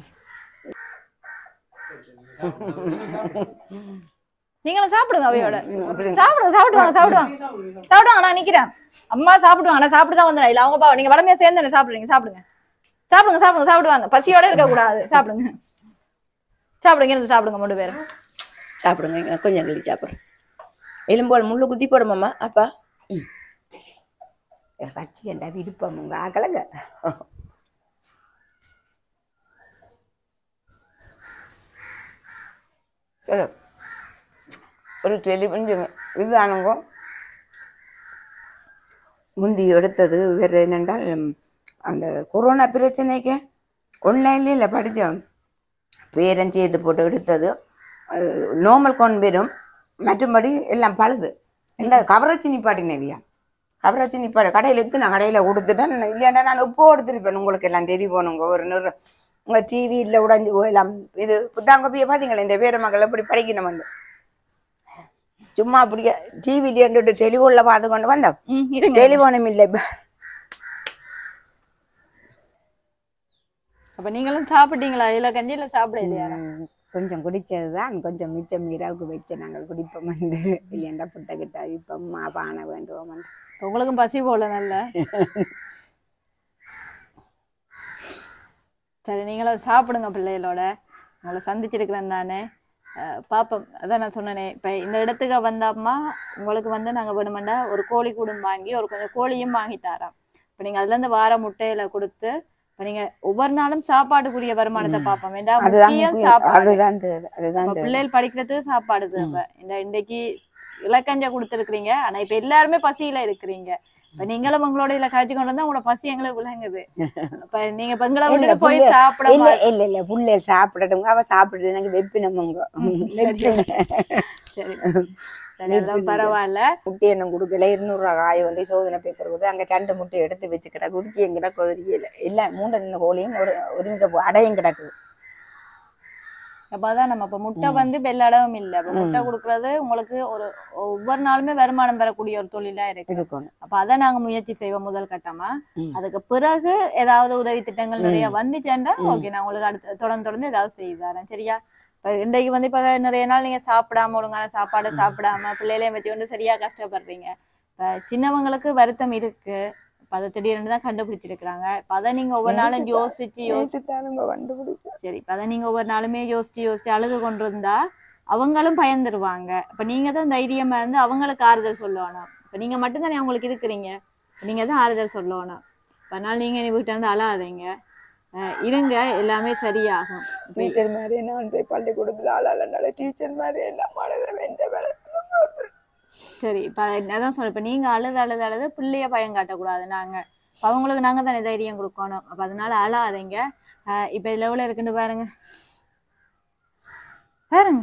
நீங்களும் சாப்பிடுங்க அவையோட. சாப்பிடுங்க சாப்பிடுவாங்க சாப்பிடுவாங்க சாப்பிடுவாங்க. நான் நிக்கிறேன் அம்மா சாப்பிடுவாங்க. நான் சாப்பிட்டு தான் வந்தேன். இல்லை அவங்க பா நீங்க வடமையா சேர்ந்து சாப்பிடுறீங்க. சாப்பிடுங்க சாப்பிடுங்க சாப்பிடுங்க சாப்பிடுவாங்க. பசியோட இருக்க கூடாது. சாப்பிடுங்க சாப்பிடுங்க இருந்து சாப்பிடுங்க மூணு பேரும் சாப்பிடுங்க. கொஞ்சம் கிளி சாப்பிடுறேன். எலும்போல் முள்ளு குத்தி போடுமாம்மா அப்பா ரச்சி ஏண்டா விருப்பம் உங்க ஆக்கலங்க. ஒரு டெலிவிஷன் இதுதானுங்க முந்தி எடுத்தது. வேறு என்னென்றால் அந்த கொரோனா பிரச்சனைக்கு ஆன்லைன்லேயே இல்லை படித்தோம் பேரன் செய்து போட்டு எடுத்தது. நார்மல் கோன் பேரும் மற்றபடி எல்லாம் பழுது. என்ன கவராச்சி நிப்பாட்டினவியா கவராச்சி நிப்பாடு கடையில் எடுத்து நான் கடையில் கொடுத்துட்டேன். இல்லையாண்டா நான் இப்போ எடுத்துருப்பேன். உங்களுக்கு எல்லாம் தெரிய போனுங்க. ஒரு நிறு உங்கள் டிவியில் உடஞ்சி போயலாம். இது புத்தாங்கப்பியை பார்த்தீங்களா இந்த பேர மகள் எப்படி படிக்கணும் வந்து சும்மா அப்படி டிவிலேண்டு டெலிஃபோனில் பார்த்து கொண்டு வந்தோம். டெலிஃபோனும் இல்லை. அப்போ நீங்களும் சாப்பிட்டீங்களா? இல்லை கஞ்சியில் சாப்பிட இல்லையா? கொஞ்சம் குடித்தது தான் கொஞ்சம் மிச்சம் மீராவுக்கு வச்சு நாங்கள் குடிப்போம் வந்து இல்லையாண்டா புட்டை கிட்ட இப்போ பானை வேண்டுவோம். உங்களுக்கும் பசி போல நல்ல சரி, நீங்களும் சாப்பிடுங்க பிள்ளைகளோட. உங்களை சந்திச்சிருக்கிறேன் தானே. பாப்போம். அதான் நான் சொன்னேனே, இப்போ இந்த இடத்துக்கு வந்தாம்மா உங்களுக்கு வந்து நாங்கள் வேணுமெண்டா ஒரு கோழி கூடும் வாங்கி ஒரு கொஞ்சம் கோழியும் வாங்கி தரோம். இப்போ நீங்கள் அதுலேருந்து வார முட்டையில கொடுத்து இப்போ நீங்கள் ஒவ்வொரு நாளும் சாப்பாடுக்குரிய வருமானத்தை பார்ப்போம். வேண்டாம், முக்கியம் சாப்பாடு. பிள்ளைகள் படிக்கிறதுக்கு சாப்பாடு தேவை. இந்த இன்றைக்கு இலக்கஞ்சா கொடுத்துருக்குறீங்க, ஆனால் இப்போ எல்லாருமே பசியில இருக்கிறீங்க. இப்ப நீங்களும் உங்களோட இதுல காய்ச்சி கொண்டு வந்தா உங்களோட பசி எங்களுக்கு விளங்குது. இப்ப நீங்க பெண்களை விட்டு போய் சாப்பிட இல்ல இல்ல இல்ல புள்ள சாப்பிடட்டும், அவ சாப்பிட்டு எனக்கு வெப்பினமுங்க. சரி சரி, அதெல்லாம் பரவாயில்ல. முட்டை என்ன கொடுக்கல, இருநூறு ரூபா காய வேண்டி சோதனை பேப்பர் கொடுத்து அங்க ரெண்டு முட்டை எடுத்து வச்சுக்கிட்ட குடுக்கி எங்கிட்ட கொதிக்கல. இல்ல மூன்று நின்று கோழியும் ஒரு ஒரு அடையும் கிடக்குது. அப்ப அதான் நம்ம இப்ப முட்டை வந்து வெள்ளடவும் இல்லை. அப்ப முட்டை கொடுக்கறது உங்களுக்கு ஒரு ஒவ்வொரு நாளுமே வருமானம் பெறக்கூடிய ஒரு தொழிலா இருக்கு. அப்ப அதை நாங்க முயற்சி செய்வோம் முதல் கட்டமா. அதுக்கு பிறகு ஏதாவது உதவி திட்டங்கள் நிறைய வந்துச்சேன்டா ஓகே, நான் உங்களுக்கு அடுத்து தொடர்ந்து தொடர்ந்து ஏதாவது செய்து தரேன். சரியா? இப்ப இன்றைக்கு வந்து இப்ப நிறைய நாள் நீங்க சாப்பிடாம ஒழுங்கான சாப்பாடு சாப்பிடாம பிள்ளைகளையும் வச்சு கொண்டு சரியா கஷ்டப்படுறீங்க. இப்ப சின்னவங்களுக்கு வருத்தம் இருக்கு. அதை திடீர்னு தான் கண்டுபிடிச்சிருக்கிறாங்க. இப்ப அதை நீங்க ஒவ்வொரு நாளும் யோசிச்சு யோசிச்சு சரி இப்ப அதை நீங்க ஒவ்வொரு நாளுமே யோசிச்சு யோசிச்சு அழுது கொண்டு இருந்தா அவங்களும் பயந்துருவாங்க. இப்ப நீங்க தான் தைரியமா இருந்து அவங்களுக்கு ஆறுதல் சொல்லணும். இப்ப நீங்க மட்டும்தானே அவங்களுக்கு இருக்கிறீங்க, நீங்க தான் ஆறுதல் சொல்லணும். அதனால நீங்க நீ வீட்டுல இருந்து அழாதீங்க, இருங்க, எல்லாமே சரியாகும். டீச்சர் மாதிரி நான் போய் பள்ளிக்கூடத்துல ஆளாளனால டீச்சர் மாதிரி எல்லாம் சரி. இப்ப அதான் சொல்றேன், இப்ப நீங்க அழுது அழுது அழுது பிள்ளைய பயம் காட்டக்கூடாது. நாங்க அவங்களுக்கு நாங்க தானே தைரியம் கொடுக்கணும். அப்ப அதனால அழாதீங்க. ஆஹ் இப்ப இதுல எவ்வளவு இருக்குன்னு பாருங்க பாருங்க.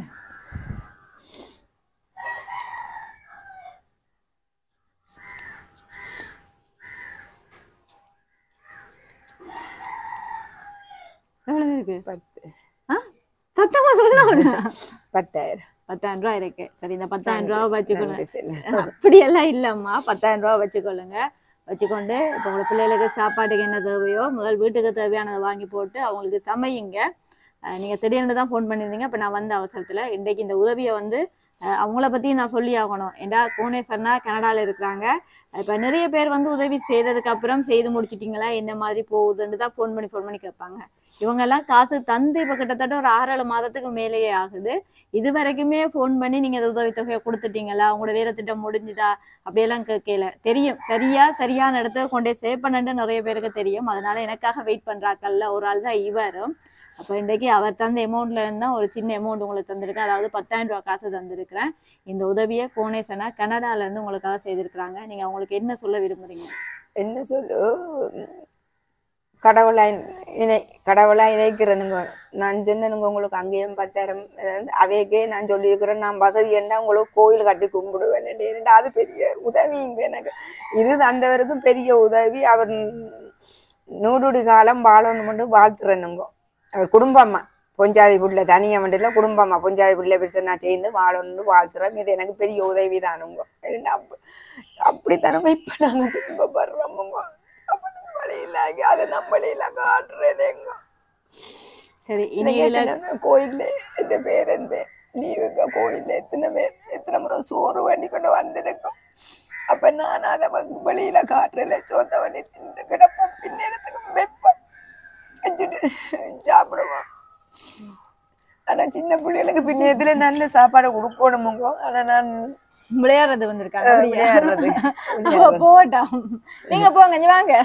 எவ்வளவு இருக்கு? பத்து. ஆஹ் சத்தமா சொல்லணும். பத்தாயிரம் பத்தாயிரம் ரூபாய் இருக்கு. சரி, இந்த பத்தாயிரம் ரூபாய் வச்சுக்கொள்ளுங்க. அப்படியெல்லாம் இல்லம்மா, பத்தாயிரம் ரூபாய் வச்சுக்கொள்ளுங்க. வச்சுக்கொண்டு இப்போ உங்களை பிள்ளைகளுக்கு சாப்பாட்டுக்கு என்ன தேவையோ முதல் வீட்டுக்கு தேவையானதை வாங்கி போட்டு அவங்களுக்கு சமையுங்க. நீங்கள் திடீர்னு தான் ஃபோன் பண்ணியிருந்தீங்க. இப்போ நான் வந்த அவசரத்தில் இன்றைக்கு இந்த உதவியை வந்து அவங்கள பற்றி நான் சொல்லி ஆகணும். ஏண்டா கோணேஸ்வரனா கனடாவில் இருக்கிறாங்க. இப்போ நிறைய பேர் வந்து உதவி செய்ததுக்கு அப்புறம் செய்து முடிச்சிட்டிங்களா என்ன மாதிரி போகுதுன்னு தான் ஃபோன் பண்ணி ஃபோன் பண்ணி கேட்பாங்க. இவங்கெல்லாம் காசு தந்து இப்போ கிட்டத்தட்ட ஒரு ஆறு ஏழு மாதத்துக்கு மேலேயே ஆகுது. இது வரைக்குமே ஃபோன் பண்ணி நீங்கள் இந்த உதவி தொகையை கொடுத்துட்டீங்களா, உங்களோட வேலை திட்டம் முடிஞ்சுதா அப்படியெல்லாம் கேட்கல. தெரியும், சரியா சரியான இடத்த கொண்டே சேவ் பண்ணு நிறைய பேருக்கு தெரியும். அதனால எனக்காக வெயிட் பண்ணுறாக்கல்ல ஒரு ஆள் தான் இவரும். அப்போ இன்றைக்கு அவர் தந்த அமௌண்ட்ல இருந்தால் ஒரு சின்ன அமௌண்ட் உங்களுக்கு தந்திருக்கேன். அதாவது பத்தாயிரம் ரூபா காசு தந்திருக்கிறேன். இந்த உதவியை கோணேசனா கனடால இருந்து உங்களுக்காக செய்திருக்கிறாங்க. நீங்க அவங்களுக்கு என்ன சொல்ல விரும்புறீங்க? என்ன சொல்லு, கடவுளாய் இணை கடவுளாய் இணைக்கிறேனுங்க. நான் சொன்னேனுங்க உங்களுக்கு அங்கேயும் பத்தாயிரம் அவைக்கே நான் சொல்லியிருக்கிறேன். நான் வசதி என்ன உங்களுக்கு கோயில் கட்டி கும்பிடுவேன். ஏன்னா அது பெரிய உதவி எனக்கு. இது தந்தவருக்கும் பெரிய உதவி. அவர் நூறுடி காலம் வாழணும் மட்டும் வாழ்த்துறேனுங்க. அவர் குடும்பம்மா பொஞ்சாதி புள்ள தனியாக மண்டியில் குடும்பம்மா பொஞ்சாதி புள்ள பெருசா நான் சேர்ந்து வாழணும்னு வாழ்த்துறோம். இது எனக்கு பெரிய உதவி தானுங்க. அப் அப்படித்தானுங்க இப்போ நாங்கள் துன்பப்படுறோமுங்க. அப்போ நீங்கள் வழியிலாங்க அதை நம்மளையில காட்டுறேங்க. சரி, கோயில்ல என் பேர் என் பேர் நீங்க கோயில்ல எத்தனை பேர் எத்தனை முறை சோறு வண்டி கொண்டு வந்திருக்கோம். அப்போ நான் அதை வழியில காட்டுறேன். சோத்த வண்டி தின்னு கிடப்போம். பின்னேரத்துக்கு வைப்போம் வச்சுட்டு சாப்பிடுவோம். ஆனா சின்ன பிள்ளைகளுக்கு பின்னத்துல நல்ல சாப்பாடு கொடுக்கணுமுங்க. ஆனா நான் விளையாடுறது வந்திருக்காங்க. விளையாடுறது போட்டோம். நீங்க போங்க, நீ வாங்க.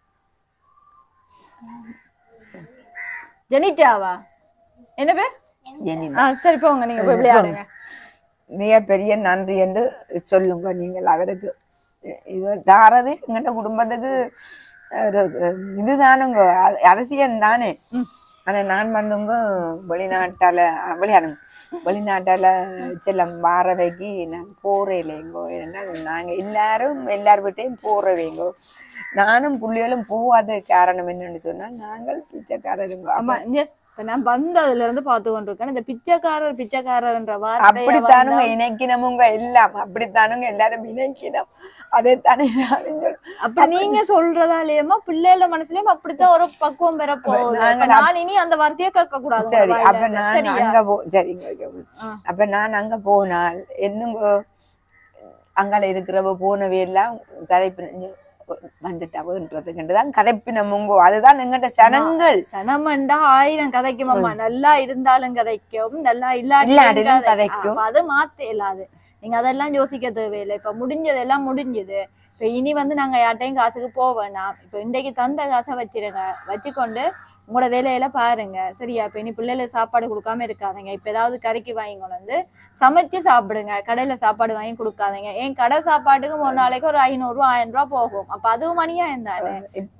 ஜெனிட்டாவா என்ன பேர்? ஜெனிதா. சரி போங்க, நீங்க போய் விளையாடுங்க. மிகப்பெரிய நன்றி என்று சொல்லுங்க நீங்கள் அவருக்கு. இது தாரது எங்கிட்ட குடும்பத்துக்கு இதுதானுங்க, அரசியல் தானே. ஆனா நான் வந்துங்க வெளிநாட்டால விளையாடுங்க வெளிநாட்டால செல்லம் வாரவைக்கு நான் போறேலேங்கோ. ஏன்னால் நாங்க எல்லாரும் எல்லார் வீட்டையும் போறவைங்கோ. நானும் புள்ளிகளும் போவாத காரணம் என்னன்னு சொன்னா நாங்கள் பிச்சைக்காரருங்க. ஆமா, நான் வந்ததுல இருந்து பார்த்து கொண்டிருக்கேன். இந்த பிச்சைக்காரர் பிச்சைக்காரர்ன்ற வார்த்தை அப்படித்தானுங்க இணைக்கணுமுங்க. எல்லாம் அப்படித்தானுங்க எல்லாரும் இணைக்கணும். அதைத்தானே அப்படி நீங்க சொல்றதாலேயுமா பிள்ளைகள மனசுலயும் அப்படித்தான் ஒரு பக்குவம் பெற போகுது. நான் இனி அந்த வார்த்தையை கேட்க கூடாது. சரி, அப்ப நான் அங்க போ சரிங்க அப்ப நான் அங்க போனால் என்னங்க அங்கால இருக்கிறவ போனவே எல்லாம் கதை வந்துட்டா வேண்டுறதுக்குன்றதான் கதைப்பின முங்கோ. அதுதான் எங்கிட்ட சனங்கள் சனமண்டா ஆயிரம் கதைக்கும் அம்மா. நல்லா இருந்தாலும் கதைக்கும், நல்லா இல்லாட்டிலும் இல்லாட்டிலும் கதைக்கும். கதைக்கும். அது மாத்த இல்லாது. நீங்க அதெல்லாம் யோசிக்க தேவையில்லை. இப்ப முடிஞ்சது எல்லாம் முடிஞ்சது. இப்ப இனி வந்து நாங்க யார்ட்டையும் காசுக்கு போக வேணாம். இப்ப இன்றைக்கு தந்த காசை வச்சிருங்க, வச்சுக்கொண்டு உங்களோட வேலையில பாருங்க. சரியா? இப்ப இனி பிள்ளைகளுக்கு சாப்பாடு கொடுக்காம இருக்காதீங்க. இப்ப ஏதாவது கறிக்கு வாங்கி கொண்டு வந்து சமைச்சு சாப்பிடுங்க. கடையில சாப்பாடு வாங்கி கொடுக்காதீங்க. ஏன் கடை சாப்பாட்டுக்கு ஒரு நாளைக்கு ஒரு ஐநூறு ரூபா ஆயிரம் ரூபாய் போகும். அப்ப அதுவும் மணியா இருந்தாரு.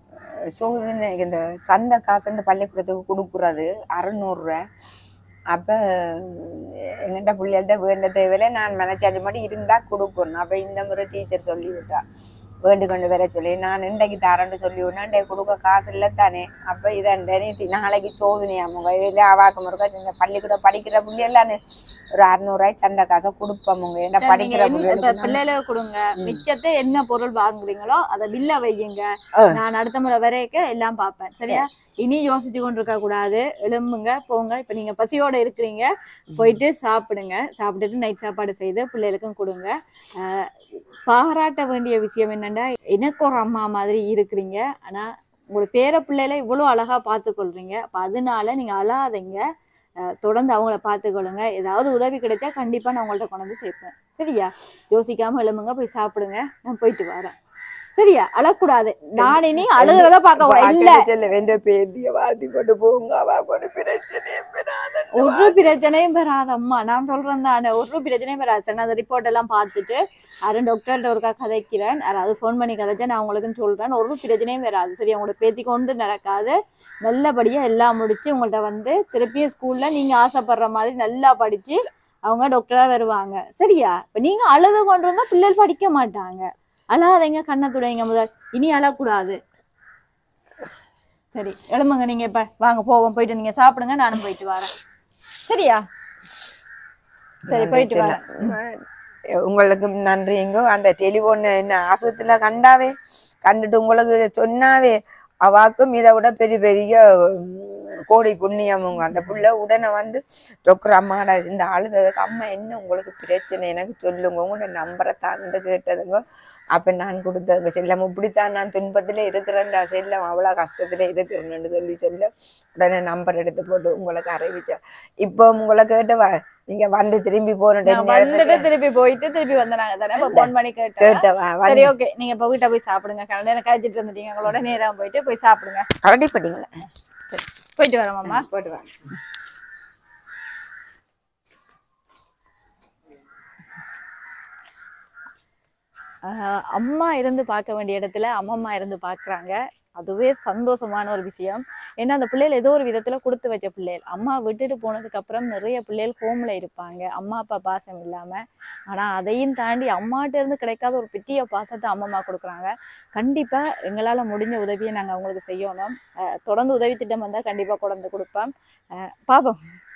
சோதனை இந்த சந்தை காசுன்னு பள்ளிக்கூடத்துக்கு கொடுக்குறது அறுநூறு ரூபா. அப்போ எங்கிட்ட பிள்ளைகள்ட்ட வேண்ட தேவையில்லை, நான் மனச்சாட்சி மட்டும் இருந்தால் கொடுக்கணும். அப்போ இந்த முறை டீச்சர் சொல்லி விட்டா வேண்டு கொண்டு வர சொல்லி, நான் இன்றைக்கு தரேன்னு சொல்லி விட்டேன். இன்றைக்கு கொடுக்க காசு இல்லை தானே. அப்போ இதை நாளைக்கு சோதனையாமுங்க. இதில் அவாக்கம் இருக்கா இந்த பள்ளிக்கூடம் படிக்கிற பிள்ளைகளான்னு ஒரு அறுநூறுவாய் சந்தை காசை கொடுப்போமுங்க. என்ன படிக்கிற பிள்ளைகளுக்கு கொடுங்க. மிச்சத்தை என்ன பொருள் வாங்குறீங்களோ அதை பில்ல வையுங்க. நான் அடுத்த முறை வரைக்கும் எல்லாம் பார்ப்பேன். சரியா? இனி யோசிச்சு கொண்டு இருக்க கூடாது. எழும்புங்க, போங்க. இப்ப நீங்க பசியோட இருக்கிறீங்க, போயிட்டு சாப்பிடுங்க. சாப்பிட்டுட்டு நைட் சாப்பாடு செய்து பிள்ளைகளுக்கும் கொடுங்க. ஆஹ் பாராட்ட வேண்டிய விஷயம் என்னன்னா, எனக்கு ஒரு அம்மா மாதிரி இருக்கிறீங்க. ஆனா உங்களுக்கு பேர பிள்ளைல இவ்வளவு அழகா பார்த்து கொள்றீங்க. அப்ப அதனால நீங்க அழாதீங்க. தொடர்ந்து அவங்கள பார்த்துக்கொள்ளுங்க. ஏதாவது உதவி கிடைச்சா கண்டிப்பா நான் உங்கள்ட்ட கொண்டு வந்து சேர்ப்பேன். சரியா? யோசிக்காம எழும்புங்க, போய் சாப்பிடுங்க. நான் போயிட்டு வரேன். சரியா? அழக்கூடாது. நான் இனி அழுகிறத பார்க்க கூடாது. இல்ல பேத்திய வாதி போட்டு போங்க, ஒரு பிரச்சனையும் பெறாத ஒரு பிரச்சனையும் பெறாத அம்மா. நான் சொல்றேன் தானே, ஒரு பிரச்சனையும் பெறாது. சரி, நான் அந்த ரிப்போர்ட் எல்லாம் பார்த்துட்டு அரை டாக்டர்கிட்ட ஒருக்கா கதைக்கிறேன். யாராவது ஃபோன் பண்ணி கதைச்சா நான் உங்களுக்கு சொல்றேன். ஒரு பிரச்சனையும் வராது. சரி? உங்களோட பேத்தி கொண்டு நடக்காது. நல்லபடியா எல்லாம் முடிச்சு உங்கள்ட்ட வந்து திருப்பியும் ஸ்கூல்ல நீங்க ஆசைப்படுற மாதிரி நல்லா படிச்சு அவங்க டாக்டரா வருவாங்க. சரியா? இப்ப நீங்க அழுது கொண்டு இருந்தா பிள்ளைகள் படிக்க மாட்டாங்க. அழாதீங்க, கண்ணை துடைங்க முதல். இனி அழக்கூடாது. சரி, எழும்புங்க. நீங்க இப்ப வாங்க போவோம். போயிட்டு நீங்க சாப்பிடுங்க, நானும் போயிட்டு வரேன். சரியா? சரி, போயிட்டு வரேன். உங்களுக்கு நன்றிங்கோ. அந்த டெலிபோன் என்ன ஆஸ்பத்திரியில கண்டாவே கண்டுட்டு உங்களுக்கு சொன்னாவே அவாக்கும் இதை விட பெரிய பெரிய கோடி புண்ணியமுங்க. அந்த புள்ள உடனே வந்து டாக்டர் அம்மாடா இந்த அழுததுக்கு, அம்மா என்ன உங்களுக்கு பிரச்சனை எனக்கு சொல்லுங்க, உங்களோட நம்பரை தாண்டு கேட்டதுங்க. அப்போ நான் கொடுத்ததுங்க, செல்லம் இப்படித்தான் நான் துன்பத்தில் இருக்கிறேன்டா, செல்லம் அவ்வளோ கஷ்டத்தில் இருக்கிறேன்னு சொல்லி சொல்ல உடனே நம்பர் எடுத்து போட்டு உங்களுக்கு அறிவிச்சேன். இப்போ உங்களை கேட்டு வ நீங்க வந்து திரும்பி போன திருப்பி போயிட்டு திருப்பி வந்தாங்க தானே, போன் பண்ணி கேட்டவா. சரி, ஓகே. நீங்க இப்போ வீட்டை போய் சாப்பிடுங்க. நேரம் கழிச்சிட்டு வந்துட்டீங்க. உங்களோட நேரம் போயிட்டு போய் சாப்பிடுங்க. கண்டிப்பாட்டீங்களா? போயிட்டு வரோம். போயிட்டு வாங்க. அம்மா இருந்து பார்க்க வேண்டிய இடத்துல அம்மம்மா இருந்து பார்க்குறாங்க. அதுவே சந்தோஷமான ஒரு விஷயம். ஏன்னா அந்த பிள்ளைகள் ஏதோ ஒரு விதத்துல கொடுத்து வச்ச பிள்ளைகள். அம்மா விட்டுட்டு போனதுக்கு அப்புறம் நிறைய பிள்ளைகள் ஹோம்ல இருப்பாங்க, அம்மா அப்பா பாசம் இல்லாம. ஆனா அதையும் தாண்டி அம்மாட்ட இருந்து கிடைக்காத ஒரு பெரிய பாசத்தை அம்மம்மா கொடுக்குறாங்க. கண்டிப்பா எங்களால முடிஞ்ச உதவியை நாங்க அவங்களுக்கு செய்யணும். தொடர்ந்து உதவி திட்டம் வந்தா கண்டிப்பா கொண்டு கொடுப்போம். பாப்போம்.